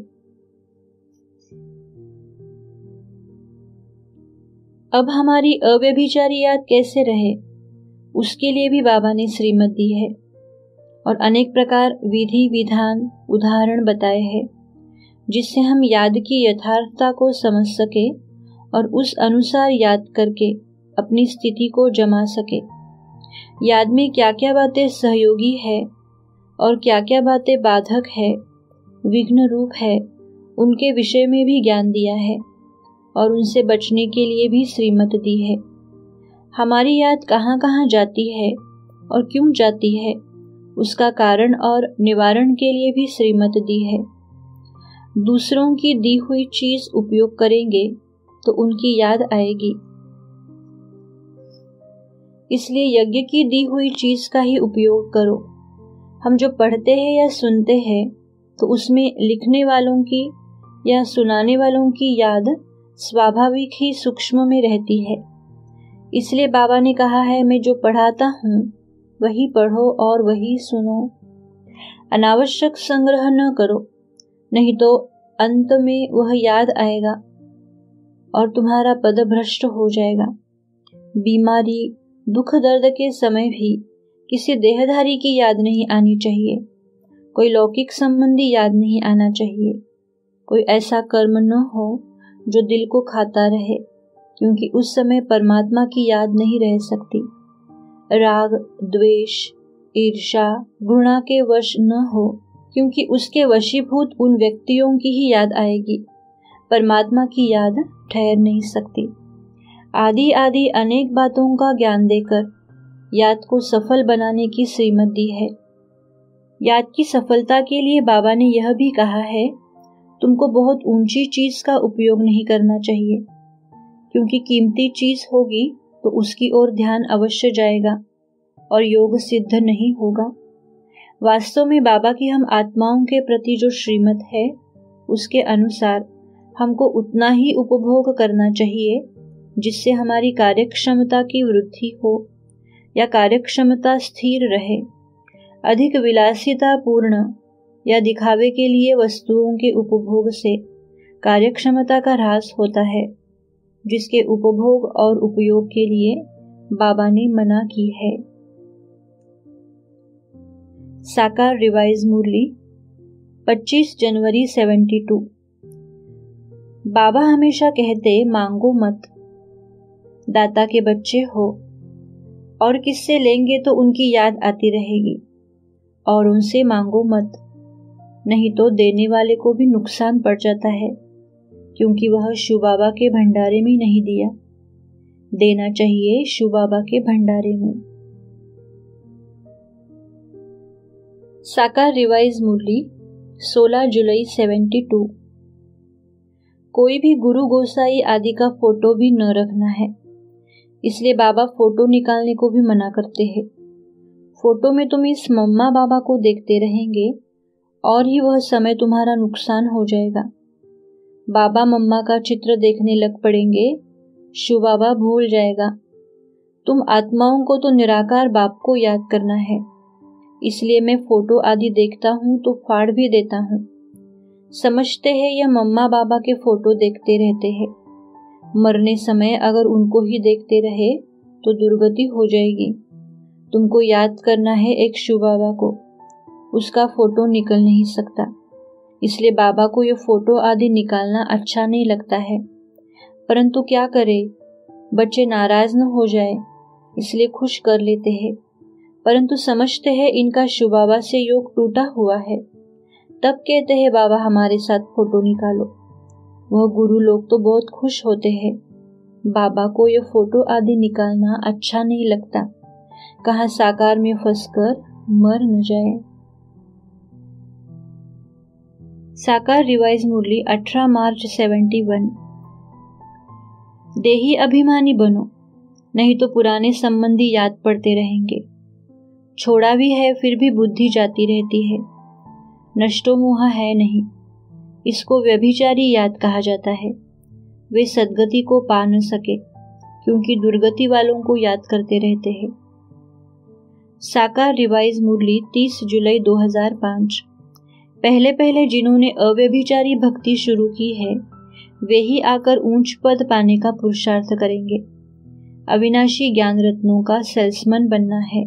Speaker 1: अब हमारी अव्यभिचारी याद कैसे रहे, उसके लिए भी बाबा ने श्रीमत दी है और अनेक प्रकार विधि विधान उदाहरण बताए हैं, जिससे हम याद की यथार्थता को समझ सके और उस अनुसार याद करके अपनी स्थिति को जमा सके। याद में क्या क्या बातें सहयोगी है और क्या क्या बातें बाधक है, विघ्न रूप है, उनके विषय में भी ज्ञान दिया है और उनसे बचने के लिए भी श्रीमत दी है। हमारी याद कहाँ कहाँ जाती है और क्यों जाती है, उसका कारण और निवारण के लिए भी श्रीमत दी है। दूसरों की दी हुई चीज उपयोग करेंगे तो उनकी याद आएगी, इसलिए यज्ञ की दी हुई चीज का ही उपयोग करो। हम जो पढ़ते हैं या सुनते हैं, तो उसमें लिखने वालों की या सुनाने वालों की याद स्वाभाविक ही सूक्ष्म में रहती है। इसलिए बाबा ने कहा है, मैं जो पढ़ाता हूँ वही पढ़ो और वही सुनो। अनावश्यक संग्रह न करो, नहीं तो अंत में वह याद आएगा और तुम्हारा पद भ्रष्ट हो जाएगा। बीमारी दुख दर्द के समय भी किसी देहधारी की याद नहीं आनी चाहिए, कोई लौकिक संबंधी याद नहीं आना चाहिए, कोई ऐसा कर्म न हो जो दिल को खाता रहे, क्योंकि उस समय परमात्मा की याद नहीं रह सकती। राग द्वेष ईर्ष्या घृणा के वश न हो, क्योंकि उसके वशीभूत उन व्यक्तियों की ही याद आएगी, परमात्मा की याद ठहर नहीं सकती। आदि आदि अनेक बातों का ज्ञान देकर याद को सफल बनाने की श्रीमत दी है। याद की सफलता के लिए बाबा ने यह भी कहा है, तुमको बहुत ऊंची चीज का उपयोग नहीं करना चाहिए, क्योंकि कीमती चीज होगी तो उसकी ओर ध्यान अवश्य जाएगा और योग सिद्ध नहीं होगा। वास्तव में बाबा की हम आत्माओं के प्रति जो श्रीमत है, उसके अनुसार हमको उतना ही उपभोग करना चाहिए जिससे हमारी कार्यक्षमता की वृद्धि हो या कार्यक्षमता स्थिर रहे। अधिक विलासिता पूर्ण या दिखावे के लिए वस्तुओं के उपभोग से कार्यक्षमता का ह्रास होता है, जिसके उपभोग और उपयोग के लिए बाबा ने मना की है। साकार रिवाइज मुरली 25 जनवरी 72। बाबा हमेशा कहते, मांगो मत, दाता के बच्चे हो, और किससे लेंगे तो उनकी याद आती रहेगी, और उनसे मांगो मत, नहीं तो देने वाले को भी नुकसान पड़ जाता है, क्योंकि वह शिव बाबा के भंडारे में नहीं दिया। देना चाहिए शिव बाबा के भंडारे में। साकार रिवाइज मुरली 16 जुलाई 72। कोई भी गुरु गोसाई आदि का फोटो भी न रखना है, इसलिए बाबा फोटो निकालने को भी मना करते हैं। फोटो में तुम इस मम्मा बाबा को देखते रहेंगे और ही वह समय तुम्हारा नुकसान हो जाएगा। बाबा मम्मा का चित्र देखने लग पड़ेंगे, शिव बाबा भूल जाएगा। तुम आत्माओं को तो निराकार बाप को याद करना है, इसलिए मैं फोटो आदि देखता हूँ तो फाड़ भी देता हूँ। समझते हैं यह मम्मा बाबा के फोटो देखते रहते हैं, मरने समय अगर उनको ही देखते रहे तो दुर्गति हो जाएगी। तुमको याद करना है एक शिव बाबा को, उसका फोटो निकल नहीं सकता, इसलिए बाबा को ये फोटो आदि निकालना अच्छा नहीं लगता है। परंतु क्या करे, बच्चे नाराज न हो जाए इसलिए खुश कर लेते हैं। परंतु समझते हैं इनका शिव बाबा से योग टूटा हुआ है, तब कहते हैं बाबा हमारे साथ फोटो निकालो। वह गुरु लोग तो बहुत खुश होते हैं। बाबा को ये फोटो आदि निकालना अच्छा नहीं लगता, कहाँ साकार में फंसकर मर न जाए। साकार रिवाइज मुरली 18 मार्च 71। देही अभिमानी बनो, नहीं तो पुराने संबंधी याद पड़ते रहेंगे। छोड़ा भी है फिर भी बुद्धि जाती रहती है। नष्टो मोह है नहीं, इसको व्यभिचारी याद कहा जाता है। वे सद्गति को पा न सके क्योंकि दुर्गति वालों को याद करते रहते हैं। साकार रिवाइज मुरली 30 जुलाई 2005। पहले पहले जिन्होंने अव्यभिचारी भक्ति शुरू की है वे ही आकर ऊंच पद पाने का पुरुषार्थ करेंगे। अविनाशी ज्ञान रत्नों का सेल्समैन बनना है।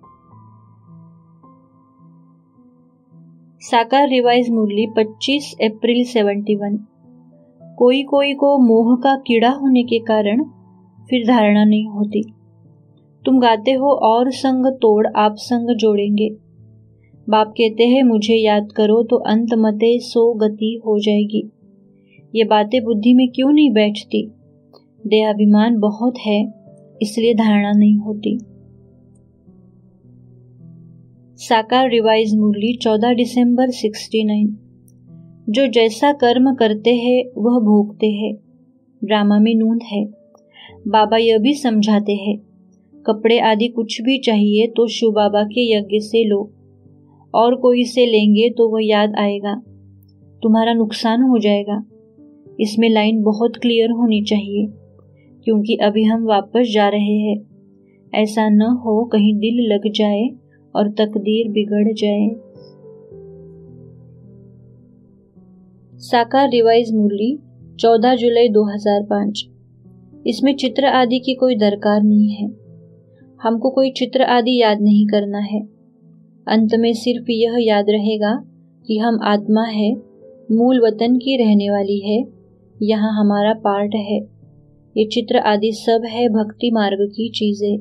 Speaker 1: साकार रिवाइज मुरली 25 अप्रैल 71। कोई कोई को मोह का कीड़ा होने के कारण फिर धारणा नहीं होती। तुम गाते हो और संग तोड़ आप संग जोड़ेंगे। बाप कहते हैं मुझे याद करो तो अंत मते सो गति हो जाएगी। ये बातें बुद्धि में क्यों नहीं बैठती? देहाभिमान बहुत है इसलिए धारणा नहीं होती। साकार रिवाइज मुरली 14 दिसंबर 69। जो जैसा कर्म करते हैं वह भोगते हैं, ड्रामा में नूंद है। बाबा यह भी समझाते हैं, कपड़े आदि कुछ भी चाहिए तो शिव बाबा के यज्ञ से लो, और कोई से लेंगे तो वह याद आएगा, तुम्हारा नुकसान हो जाएगा। इसमें लाइन बहुत क्लियर होनी चाहिए क्योंकि अभी हम वापस जा रहे हैं। ऐसा न हो कहीं दिल लग जाए और तकदीर बिगड़ जाए। साकार रिवाइज मुरली 14 जुलाई 2005। इसमें चित्र आदि की कोई दरकार नहीं है। हमको कोई चित्र आदि याद नहीं करना है। अंत में सिर्फ यह याद रहेगा कि हम आत्मा है, मूल वतन की रहने वाली है, यहाँ हमारा पार्ट है। ये चित्र आदि सब है भक्ति मार्ग की चीजें।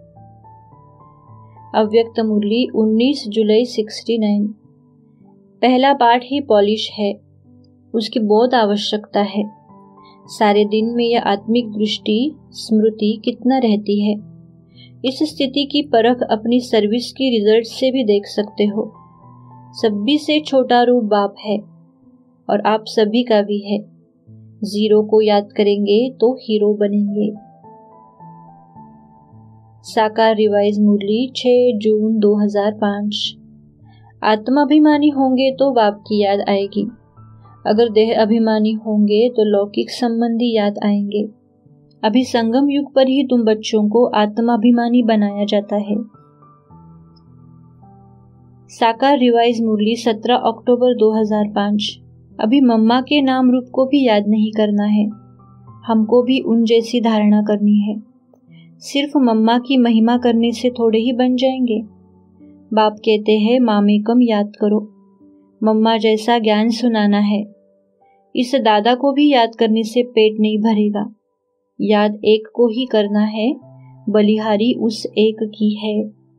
Speaker 1: अव्यक्त मुरली 19 जुलाई 69। पहला पाठ ही पॉलिश है, उसकी बहुत आवश्यकता है। सारे दिन में यह आत्मिक दृष्टि स्मृति कितना रहती है, इस स्थिति की परख अपनी सर्विस की रिजल्ट से भी देख सकते हो। सभी से छोटा रूप बाप है और आप सभी का भी है। जीरो को याद करेंगे तो हीरो बनेंगे। साकार रिवाइज मुरली 6 जून 2005। आत्माभिमानी होंगे तो बाप की याद आएगी, अगर देह अभिमानी होंगे तो लौकिक संबंधी याद आएंगे। अभी संगम युग पर ही तुम बच्चों को आत्माभिमानी बनाया जाता है। साकार रिवाइज मुरली 17 अक्टूबर 2005। अभी मम्मा के नाम रूप को भी याद नहीं करना है, हमको भी उन जैसी धारणा करनी है। सिर्फ मम्मा की महिमा करने से थोड़े ही बन जाएंगे। बाप कहते हैं मामेकम याद करो, मम्मा जैसा ज्ञान सुनाना है। इस दादा को भी याद करने से पेट नहीं भरेगा। याद एक को ही करना है, बलिहारी उस एक की है।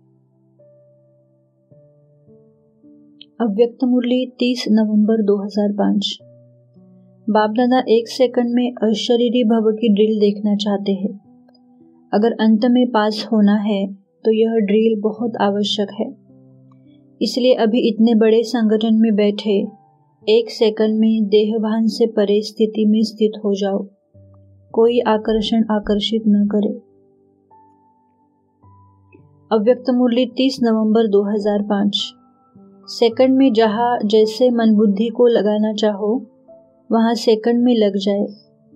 Speaker 1: अव्यक्त मुरली 30 नवंबर 2005। बाप दादा 1 सेकंड में अशरीरी भव की ड्रिल देखना चाहते हैं। अगर अंत में पास होना है तो यह ड्रिल बहुत आवश्यक है। इसलिए अभी इतने बड़े संगठन में बैठे 1 सेकंड में देहभान से परे स्थिति में स्थित हो जाओ, कोई आकर्षण आकर्षित न करे। अव्यक्त मुरली 30 नवंबर 2005। सेकंड में जहाँ जैसे मन बुद्धि को लगाना चाहो वहाँ सेकंड में लग जाए,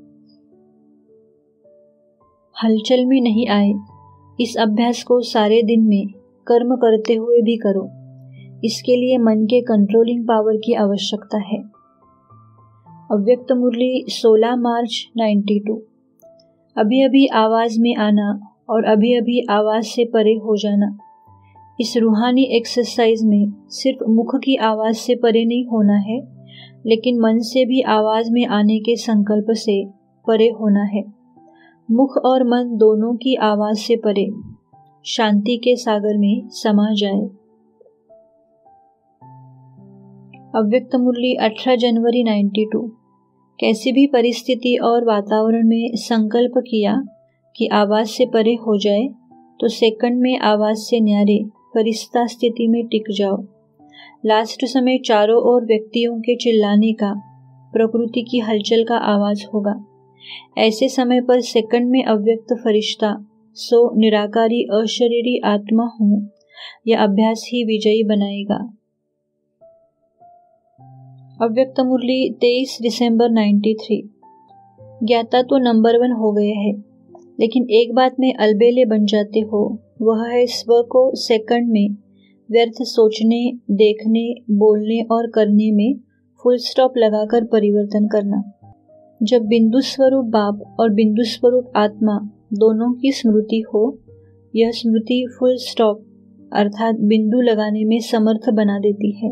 Speaker 1: हलचल में नहीं आए। इस अभ्यास को सारे दिन में कर्म करते हुए भी करो। इसके लिए मन के कंट्रोलिंग पावर की आवश्यकता है। अव्यक्त मुरली 16 मार्च 92। अभी अभी आवाज में आना और अभी अभी आवाज से परे हो जाना। इस रूहानी एक्सरसाइज में सिर्फ मुख की आवाज से परे नहीं होना है, लेकिन मन से भी आवाज में आने के संकल्प से परे होना है। मुख और मन दोनों की आवाज से परे शांति के सागर में समा जाए। अव्यक्त मुरली 18 जनवरी 92। कैसी भी परिस्थिति और वातावरण में संकल्प किया कि आवाज से परे हो जाए तो सेकंड में आवाज से न्यारे फरिश्ता स्थिति में टिक जाओ। लास्ट समय चारों ओर व्यक्तियों के चिल्लाने का, प्रकृति की हलचल का आवाज होगा। ऐसे समय पर सेकंड में अव्यक्त फरिश्ता, सो निराकारी अशरीरी आत्मा हूँ, यह अभ्यास ही विजयी बनाएगा। अव्यक्त मुरली 23 दिसंबर 93। ज्ञाता तो नंबर 1 हो गए हैं, लेकिन एक बात में अलबेले बन जाते हो, वह है स्व को सेकंड में व्यर्थ सोचने, देखने, बोलने और करने में फुल स्टॉप लगाकर परिवर्तन करना। जब बिंदु स्वरूप बाप और बिंदु स्वरूप आत्मा दोनों की स्मृति हो, यह स्मृति फुल स्टॉप अर्थात बिंदु लगाने में समर्थ बना देती है।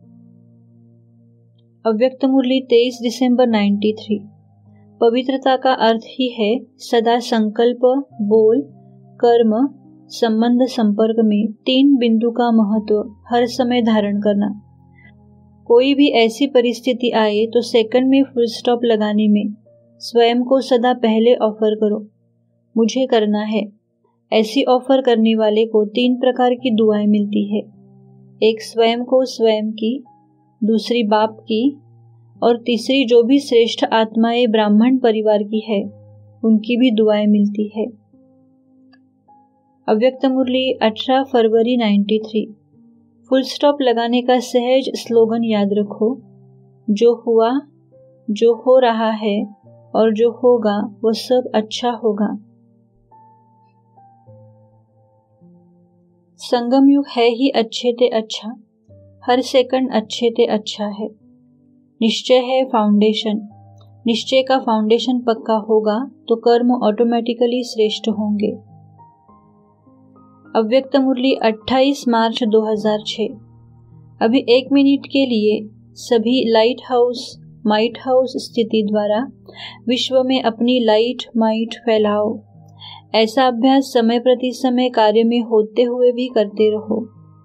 Speaker 1: अव्यक्त मुरली 23 दिसंबर 93। पवित्रता का अर्थ ही है सदा संकल्प, बोल, कर्म, संबंध, संपर्क में 3 बिंदु का महत्व हर समय धारण करना। कोई भी ऐसी परिस्थिति आए तो सेकंड में फुल स्टॉप लगाने में स्वयं को सदा पहले ऑफर करो, मुझे करना है। ऐसी ऑफर करने वाले को 3 प्रकार की दुआएं मिलती है। एक स्वयं को स्वयं की, दूसरी बाप की और तीसरी जो भी श्रेष्ठ आत्माएं ब्राह्मण परिवार की है उनकी भी दुआएं मिलती है। अव्यक्त मुरली 18 फरवरी 93। फुल स्टॉप लगाने का सहज स्लोगन याद रखो, जो हुआ, जो हो रहा है और जो होगा वो सब अच्छा होगा। संगम युग है ही अच्छे ते अच्छा, हर सेकंड अच्छे ते अच्छा है। निश्चय है फाउंडेशन, निश्चय का फाउंडेशन पक्का होगा तो कर्म ऑटोमेटिकली श्रेष्ठ होंगे। अव्यक्त मुरली 28 मार्च 2006। अभी 1 मिनट के लिए सभी लाइट हाउस, माइट हाउस स्थिति द्वारा विश्व में अपनी लाइट माइट फैलाओ। ऐसा अभ्यास समय प्रति समय कार्य में होते हुए भी करते रहो।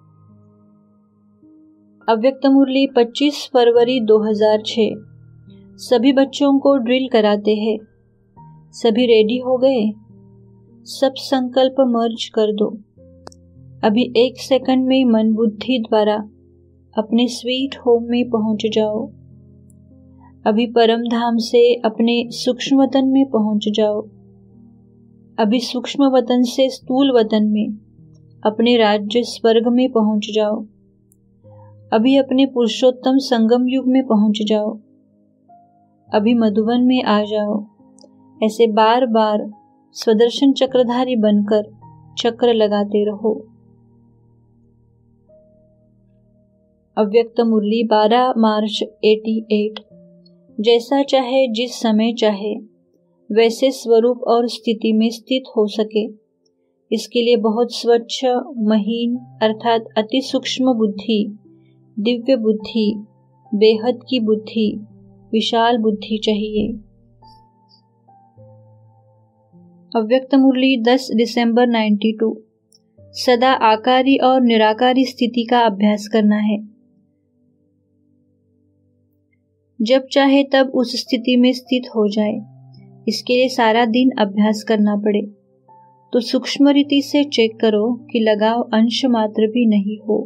Speaker 1: अव्यक्त मुरली 25 फरवरी 2006। सभी बच्चों को ड्रिल कराते हैं। सभी रेडी हो गए? सब संकल्प मर्ज कर दो। अभी 1 सेकंड में मन बुद्धि द्वारा अपने स्वीट होम में पहुंच जाओ। अभी परम धाम से अपने सूक्ष्म वतन में पहुंच जाओ। अभी सूक्ष्म वतन से स्थूल वतन में अपने राज्य स्वर्ग में पहुंच जाओ। अभी अपने पुरुषोत्तम संगम युग में पहुंच जाओ। अभी मधुबन में आ जाओ। ऐसे बार बार स्वदर्शन चक्रधारी बनकर चक्र लगाते रहो। अव्यक्त मुरली 12 मार्च 88। जैसा चाहे, जिस समय चाहे, वैसे स्वरूप और स्थिति में स्थित हो सके, इसके लिए बहुत स्वच्छ, महीन अर्थात अति सूक्ष्म बुद्धि, दिव्य बुद्धि, बेहद की बुद्धि, विशाल बुद्धि चाहिए। अव्यक्त मुरली 10 दिसंबर 92। सदा आकारी और निराकारी स्थिति का अभ्यास करना है। जब चाहे तब उस स्थिति में स्थित हो जाए। इसके लिए सारा दिन अभ्यास करना पड़े तो सूक्ष्म रीति से चेक करो कि लगाव अंश मात्र भी नहीं हो।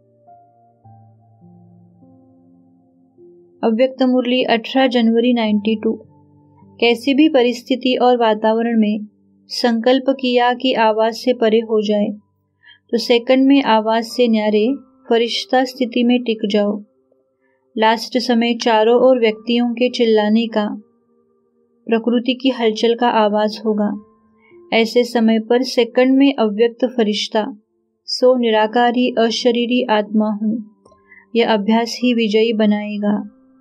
Speaker 1: अव्यक्त मुरली 18 जनवरी 92। कैसी भी परिस्थिति और वातावरण में संकल्प किया कि आवाज से परे हो जाए तो सेकंड में आवाज से न्यारे फरिश्ता स्थिति में टिक जाओ। लास्ट समय चारों ओर व्यक्तियों के चिल्लाने का, प्रकृति की हलचल का आवाज होगा। ऐसे समय पर सेकंड में अव्यक्त फरिश्ता, सो निराकारी अशरीरी आत्मा हूं, यह अभ्यास ही विजयी बनाएगा।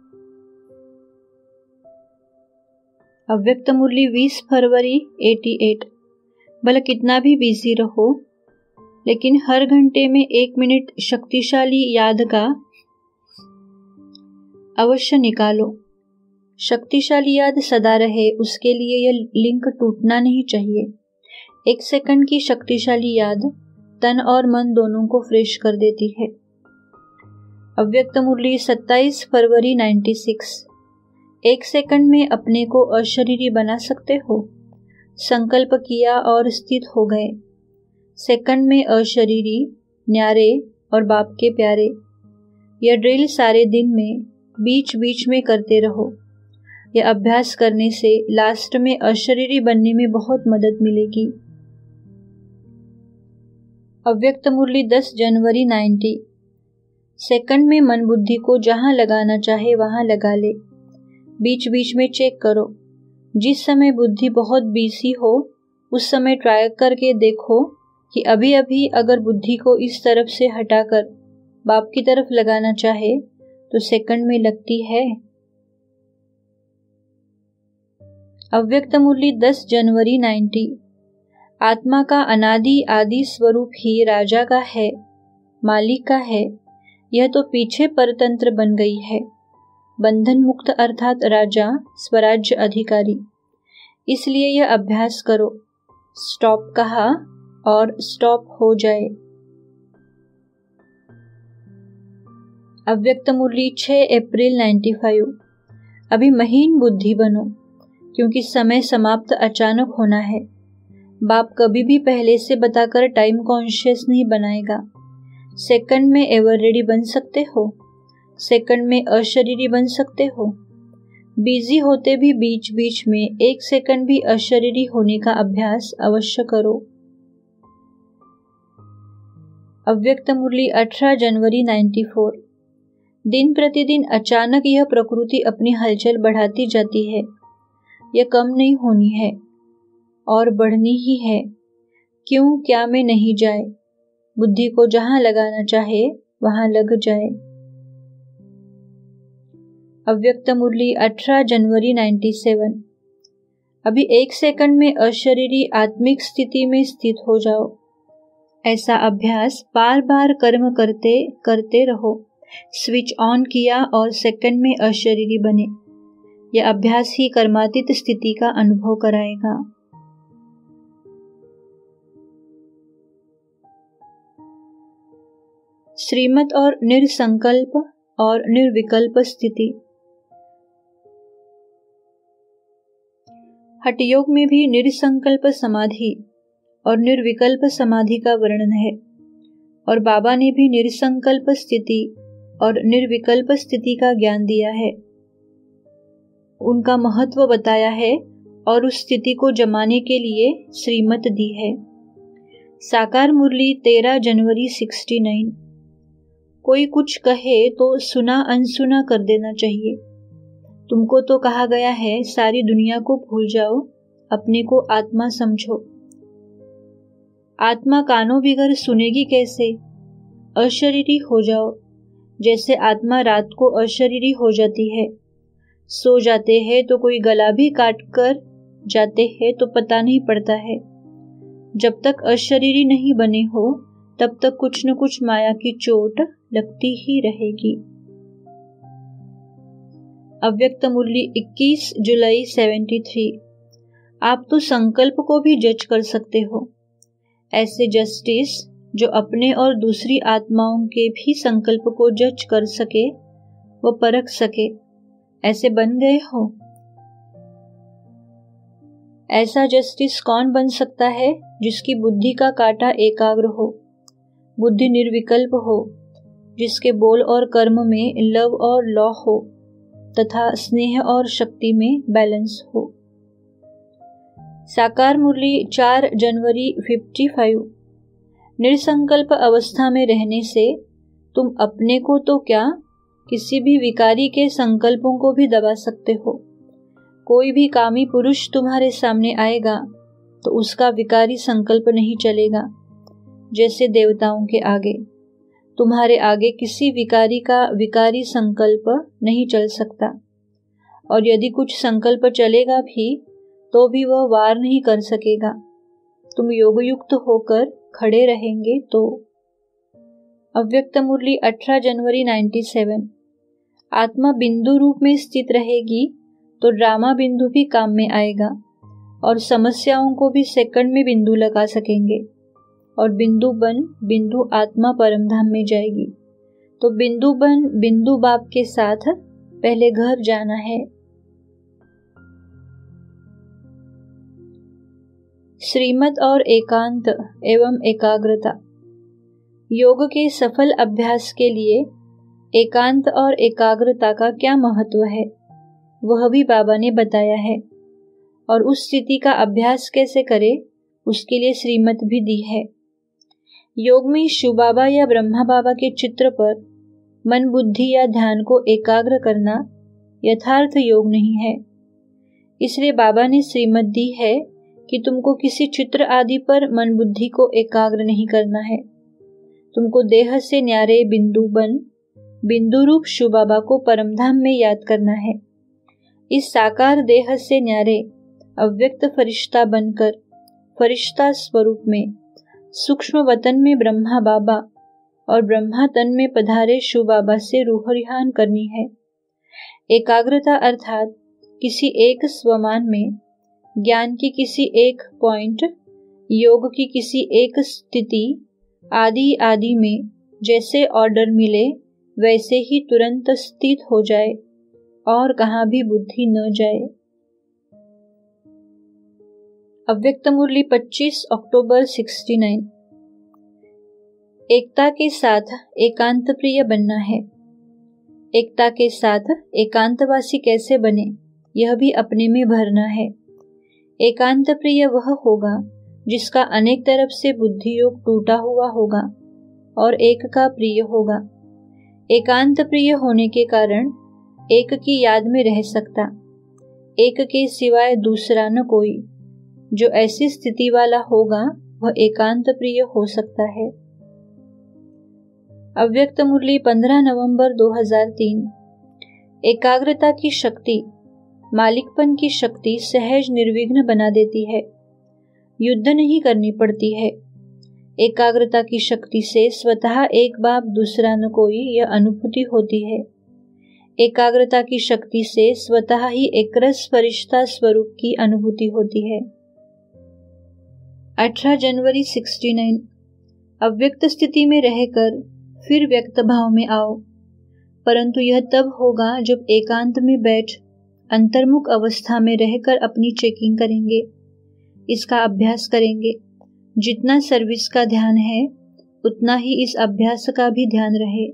Speaker 1: अव्यक्त मुरली 20 फरवरी 88। भले कितना भी बिजी रहो, लेकिन हर घंटे में 1 मिनट शक्तिशाली याद का अवश्य निकालो। शक्तिशाली याद सदा रहे, उसके लिए यह लिंक टूटना नहीं चाहिए। 1 सेकंड की शक्तिशाली याद तन और मन दोनों को फ्रेश कर देती है। अव्यक्त मुरली 27 फरवरी 96। 1 सेकंड में अपने को अशरीरी बना सकते हो। संकल्प किया और स्थित हो गए। सेकंड में अशरीरी, न्यारे और बाप के प्यारे। यह ड्रिल सारे दिन में बीच बीच में करते रहो। यह अभ्यास करने से लास्ट में अशरीरी बनने में बहुत मदद मिलेगी। अव्यक्त मुरली 10 जनवरी 90। सेकंड में मन बुद्धि को जहां लगाना चाहे वहां लगा ले। बीच बीच में चेक करो। जिस समय बुद्धि बहुत बिजी हो, उस समय ट्राई करके देखो कि अभी अभी अगर बुद्धि को इस तरफ से हटाकर बाप की तरफ लगाना चाहे तो सेकंड में लगती है। अव्यक्त मुरली 10 जनवरी 90। आत्मा का अनादि आदि स्वरूप ही राजा का है, मालिक का है। यह तो पीछे परतंत्र बन गई है। बंधन मुक्त अर्थात राजा, स्वराज्य अधिकारी। इसलिए यह अभ्यास करो। स्टॉप कहा और स्टॉप हो जाए। अव्यक्त मुरली 6 अप्रैल 95। अभी महीन बुद्धि बनो, क्योंकि समय समाप्त अचानक होना है। बाप कभी भी पहले से बताकर टाइम कॉन्शियस नहीं बनाएगा। सेकंड में एवर रेडी बन सकते हो। सेकंड में अशरीरी बन सकते हो। बिजी होते भी बीच बीच में 1 सेकंड भी अशरीरी होने का अभ्यास अवश्य करो। अव्यक्त मुरली 18 जनवरी 94। दिन प्रतिदिन अचानक यह प्रकृति अपनी हलचल बढ़ाती जाती है। यह कम नहीं होनी है और बढ़नी ही है। क्यों क्या में नहीं जाए। बुद्धि को जहां लगाना चाहे वहां लग जाए। अव्यक्त मुरली 18 जनवरी 97। अभी 1 सेकंड में अशरीरी आत्मिक स्थिति में स्थित हो जाओ। ऐसा अभ्यास बार बार कर्म करते करते रहो। स्विच ऑन किया और सेकंड में अशरीरी बने। यह अभ्यास ही कर्मातीत स्थिति का अनुभव कराएगा। श्रीमत और निर्संकल्प और निर्विकल्प स्थिति। हठ योग में भी निर्संकल्प समाधि और निर्विकल्प समाधि का वर्णन है, और बाबा ने भी निर्संकल्प स्थिति और निर्विकल्प स्थिति का ज्ञान दिया है, उनका महत्व बताया है और उस स्थिति को जमाने के लिए श्रीमत दी है। साकार मुरली 13 जनवरी 69। कोई कुछ कहे तो सुना अनसुना कर देना चाहिए। तुमको तो कहा गया है सारी दुनिया को भूल जाओ, अपने को आत्मा समझो। आत्मा कानों बिगर सुनेगी कैसे? अशरीरी हो जाओ। जैसे आत्मा रात को अशरीरी हो जाती है। सो जाते हैं तो कोई गला भी काट कर जाते हैं तो पता नहीं पड़ता है। जब तक अशरीरी नहीं बने हो तब तक कुछ न कुछ माया की चोट लगती ही रहेगी। अव्यक्त मुरली 21 जुलाई 73। आप तो संकल्प को भी जज कर सकते हो। ऐसे जस्टिस जो अपने और दूसरी आत्माओं के भी संकल्प को जज कर सके, वो परख सके, ऐसे बन गए हो। ऐसा जस्टिस कौन बन सकता है जिसकी बुद्धि का कांटा एकाग्र हो, बुद्धि निर्विकल्प हो, जिसके बोल और कर्म में लव और लॉ हो तथा स्नेह और शक्ति में बैलेंस हो। साकार मुरली 4 जनवरी 55। निर्संकल्प अवस्था में रहने से तुम अपने को तो क्या, किसी भी विकारी के संकल्पों को भी दबा सकते हो। कोई भी कामी पुरुष तुम्हारे सामने आएगा तो उसका विकारी संकल्प नहीं चलेगा। जैसे देवताओं के आगे, तुम्हारे आगे किसी विकारी का विकारी संकल्प नहीं चल सकता, और यदि कुछ संकल्प चलेगा भी तो भी वह वार नहीं कर सकेगा। तुम योगयुक्त होकर खड़े रहेंगे तो। अव्यक्त मुरली 18 जनवरी 97। आत्मा बिंदु रूप में स्थित रहेगी तो ड्रामा बिंदु भी काम में आएगा, और समस्याओं को भी सेकंड में बिंदु लगा सकेंगे, और बिंदु बन बिंदु आत्मा परमधाम में जाएगी। तो बिंदु बन बिंदु बाप के साथ पहले घर जाना है। श्रीमत और एकांत एवं एकाग्रता। योग के सफल अभ्यास के लिए एकांत और एकाग्रता का क्या महत्व है, वह भी बाबा ने बताया है, और उस स्थिति का अभ्यास कैसे करें उसके लिए श्रीमत भी दी है। योग में शिव बाबा या ब्रह्मा बाबा के चित्र पर मन बुद्धि या ध्यान को एकाग्र करना यथार्थ योग नहीं है। इसलिए बाबा ने श्रीमत दी है कि तुमको किसी चित्र आदि पर मन बुद्धि को एकाग्र नहीं करना है। तुमको देह से न्यारे बिंदु बन बिंदु रूप शिव बाबा को परमधाम में याद करना है। इस साकार देह से न्यारे अव्यक्त फरिश्ता बनकर फरिश्ता स्वरूप में सूक्ष्म वतन में ब्रह्मा बाबा और ब्रह्मा तन में पधारे शिव बाबा से रूह रिहान करनी है। एकाग्रता अर्थात किसी एक स्वमान में, ज्ञान की किसी एक पॉइंट, योग की किसी एक स्थिति आदि आदि में जैसे ऑर्डर मिले वैसे ही तुरंत स्थित हो जाए और कहाँ भी बुद्धि न जाए। अव्यक्त मुरली 25 अक्टूबर 69। एकता के साथ एकांत प्रिय बनना है। एकता के साथ एकांतवासी कैसे बने, यह भी अपने में भरना है। एकांत प्रिय वह होगा जिसका अनेक तरफ से बुद्धि योग टूटा हुआ होगा और एक का प्रिय होगा। एकांत प्रिय होने के कारण एक की याद में रह सकता, एक के सिवाय दूसरा न कोई। जो ऐसी स्थिति वाला होगा वह एकांत प्रिय हो सकता है। अव्यक्त मुरली 15 नवंबर 2003। एकाग्रता की शक्ति मालिकपन की शक्ति सहज निर्विघ्न बना देती है, युद्ध नहीं करनी पड़ती है। एकाग्रता की शक्ति से स्वतः एक बाप दूसरा न कोई यह अनुभूति होती है। एकाग्रता की शक्ति से स्वतः ही एकरस फरिश्ता स्वरूप की अनुभूति होती है। 18 जनवरी 69। अव्यक्त स्थिति में रहकर फिर व्यक्त भाव में आओ, परंतु यह तब होगा जब एकांत में बैठ अंतर्मुख अवस्था में रहकर अपनी चेकिंग करेंगे। इसका अभ्यास करेंगे। जितना सर्विस का ध्यान है उतना ही इस अभ्यास का भी ध्यान रहे।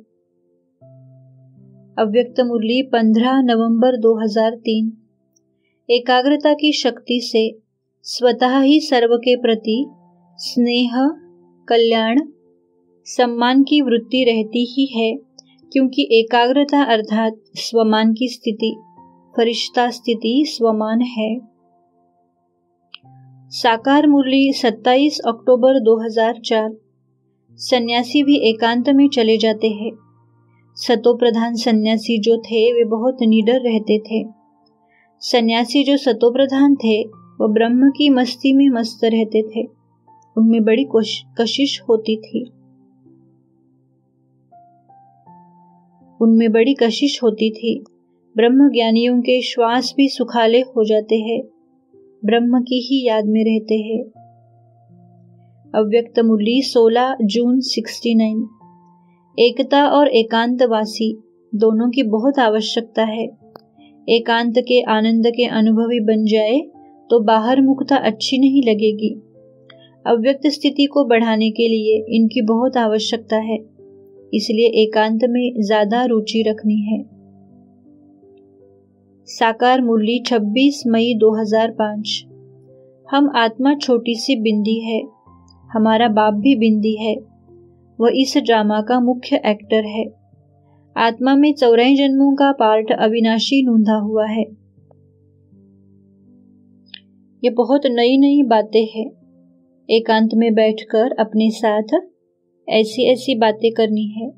Speaker 1: अव्यक्त मुरली 15 नवंबर 2003। एकाग्रता की शक्ति से स्वतः ही सर्व के प्रति स्नेह, कल्याण, सम्मान की वृत्ति रहती ही है, क्योंकि एकाग्रता अर्थात स्वमान की स्थिति, फरिश्ता स्थिति स्वमान है। साकार मुरली 27 अक्टूबर 2004। सन्यासी भी एकांत में चले जाते हैं। सतो प्रधान सन्यासी जो थे वे बहुत निडर रहते थे। सन्यासी जो सतो प्रधान थे वह ब्रह्म की मस्ती में मस्त रहते थे। उनमें बड़ी कशिश होती थी। उनमें बड़ी कशिश होती थी। ब्रह्म ज्ञानियों के श्वास भी सुखाले हो जाते हैं, ब्रह्म की ही याद में रहते हैं। अव्यक्त मुरली 16 जून 69। एकता और एकांतवासी दोनों की बहुत आवश्यकता है। एकांत के आनंद के अनुभवी बन जाए तो बाहर मुखता अच्छी नहीं लगेगी। अव्यक्त स्थिति को बढ़ाने के लिए इनकी बहुत आवश्यकता है, इसलिए एकांत में ज्यादा रुचि रखनी है। साकार मुरली 26 मई 2005। हम आत्मा छोटी सी बिंदी है, हमारा बाप भी बिंदी है। वह इस ड्रामा का मुख्य एक्टर है। आत्मा में 84 जन्मों का पार्ट अविनाशी नूंधा हुआ है। ये बहुत नई नई बातें हैं। एकांत में बैठकर अपने साथ ऐसी ऐसी बातें करनी है।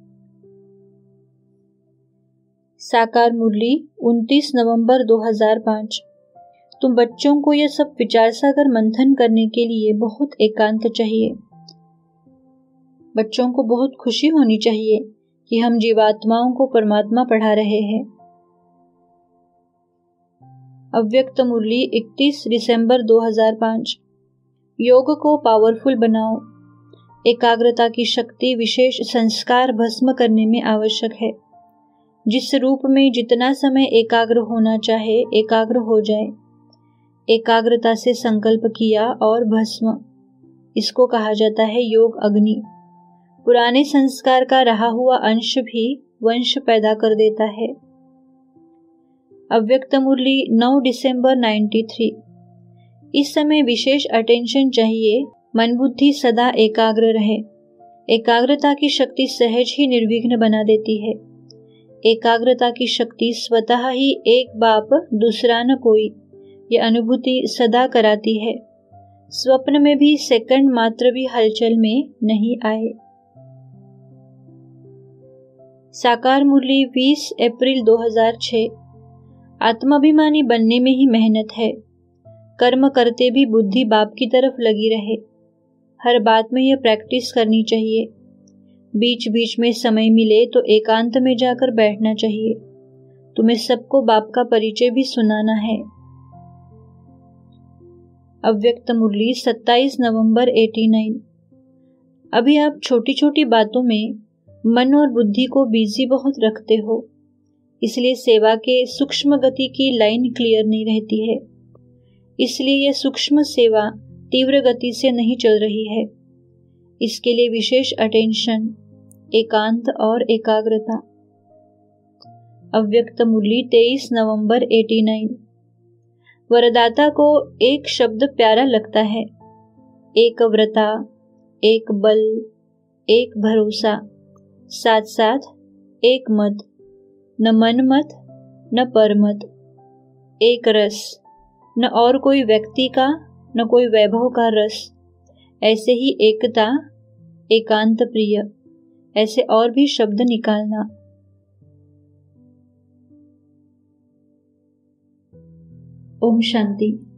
Speaker 1: साकार मुरली 29 नवंबर 2005। तुम बच्चों को यह सब विचार सागर मंथन करने के लिए बहुत एकांत चाहिए। बच्चों को बहुत खुशी होनी चाहिए कि हम जीवात्माओं को परमात्मा पढ़ा रहे हैं। अव्यक्त मुरली 31 दिसंबर 2005। योग को पावरफुल बनाओ। एकाग्रता की शक्ति विशेष संस्कार भस्म करने में आवश्यक है। जिस रूप में जितना समय एकाग्र होना चाहे एकाग्र हो जाए। एकाग्रता से संकल्प किया और भस्म, इसको कहा जाता है योग अग्नि। पुराने संस्कार का रहा हुआ अंश भी वंश पैदा कर देता है। अव्यक्त मुरली 9 दिसंबर 93। इस समय विशेष अटेंशन चाहिए। मन बुद्धि सदा एकाग्र रहे। एकाग्रता की शक्ति सहज ही निर्विघ्न बना देती है। एकाग्रता की शक्ति स्वतः ही एक बाप दूसरा न कोई, ये अनुभूति सदा कराती है। स्वप्न में भी सेकंड मात्र भी हलचल में नहीं आए। साकार मुरली 20 अप्रैल 2006। आत्माभिमानी बनने में ही मेहनत है। कर्म करते भी बुद्धि बाप की तरफ लगी रहे। हर बात में यह प्रैक्टिस करनी चाहिए। बीच बीच में समय मिले तो एकांत में जाकर बैठना चाहिए। तुम्हें सबको बाप का परिचय भी सुनाना है। अव्यक्त मुरली 27 नवंबर 89। अभी आप छोटी छोटी बातों में मन और बुद्धि को बिजी बहुत रखते हो, इसलिए सेवा के सूक्ष्म गति की लाइन क्लियर नहीं रहती है। इसलिए यह सूक्ष्म सेवा तीव्र गति से नहीं चल रही है। इसके लिए विशेष अटेंशन, एकांत और एकाग्रता। अव्यक्त मुरली 23 नवंबर 89। वरदाता को एक शब्द प्यारा लगता है। एक व्रता, एक बल, एक भरोसा, साथ साथ एक मत, न मन मत न पर मत, एक रस, न और कोई व्यक्ति का न कोई वैभव का रस। ऐसे ही एकता, एकांत प्रिय, ऐसे और भी शब्द निकालना। ओम शांति।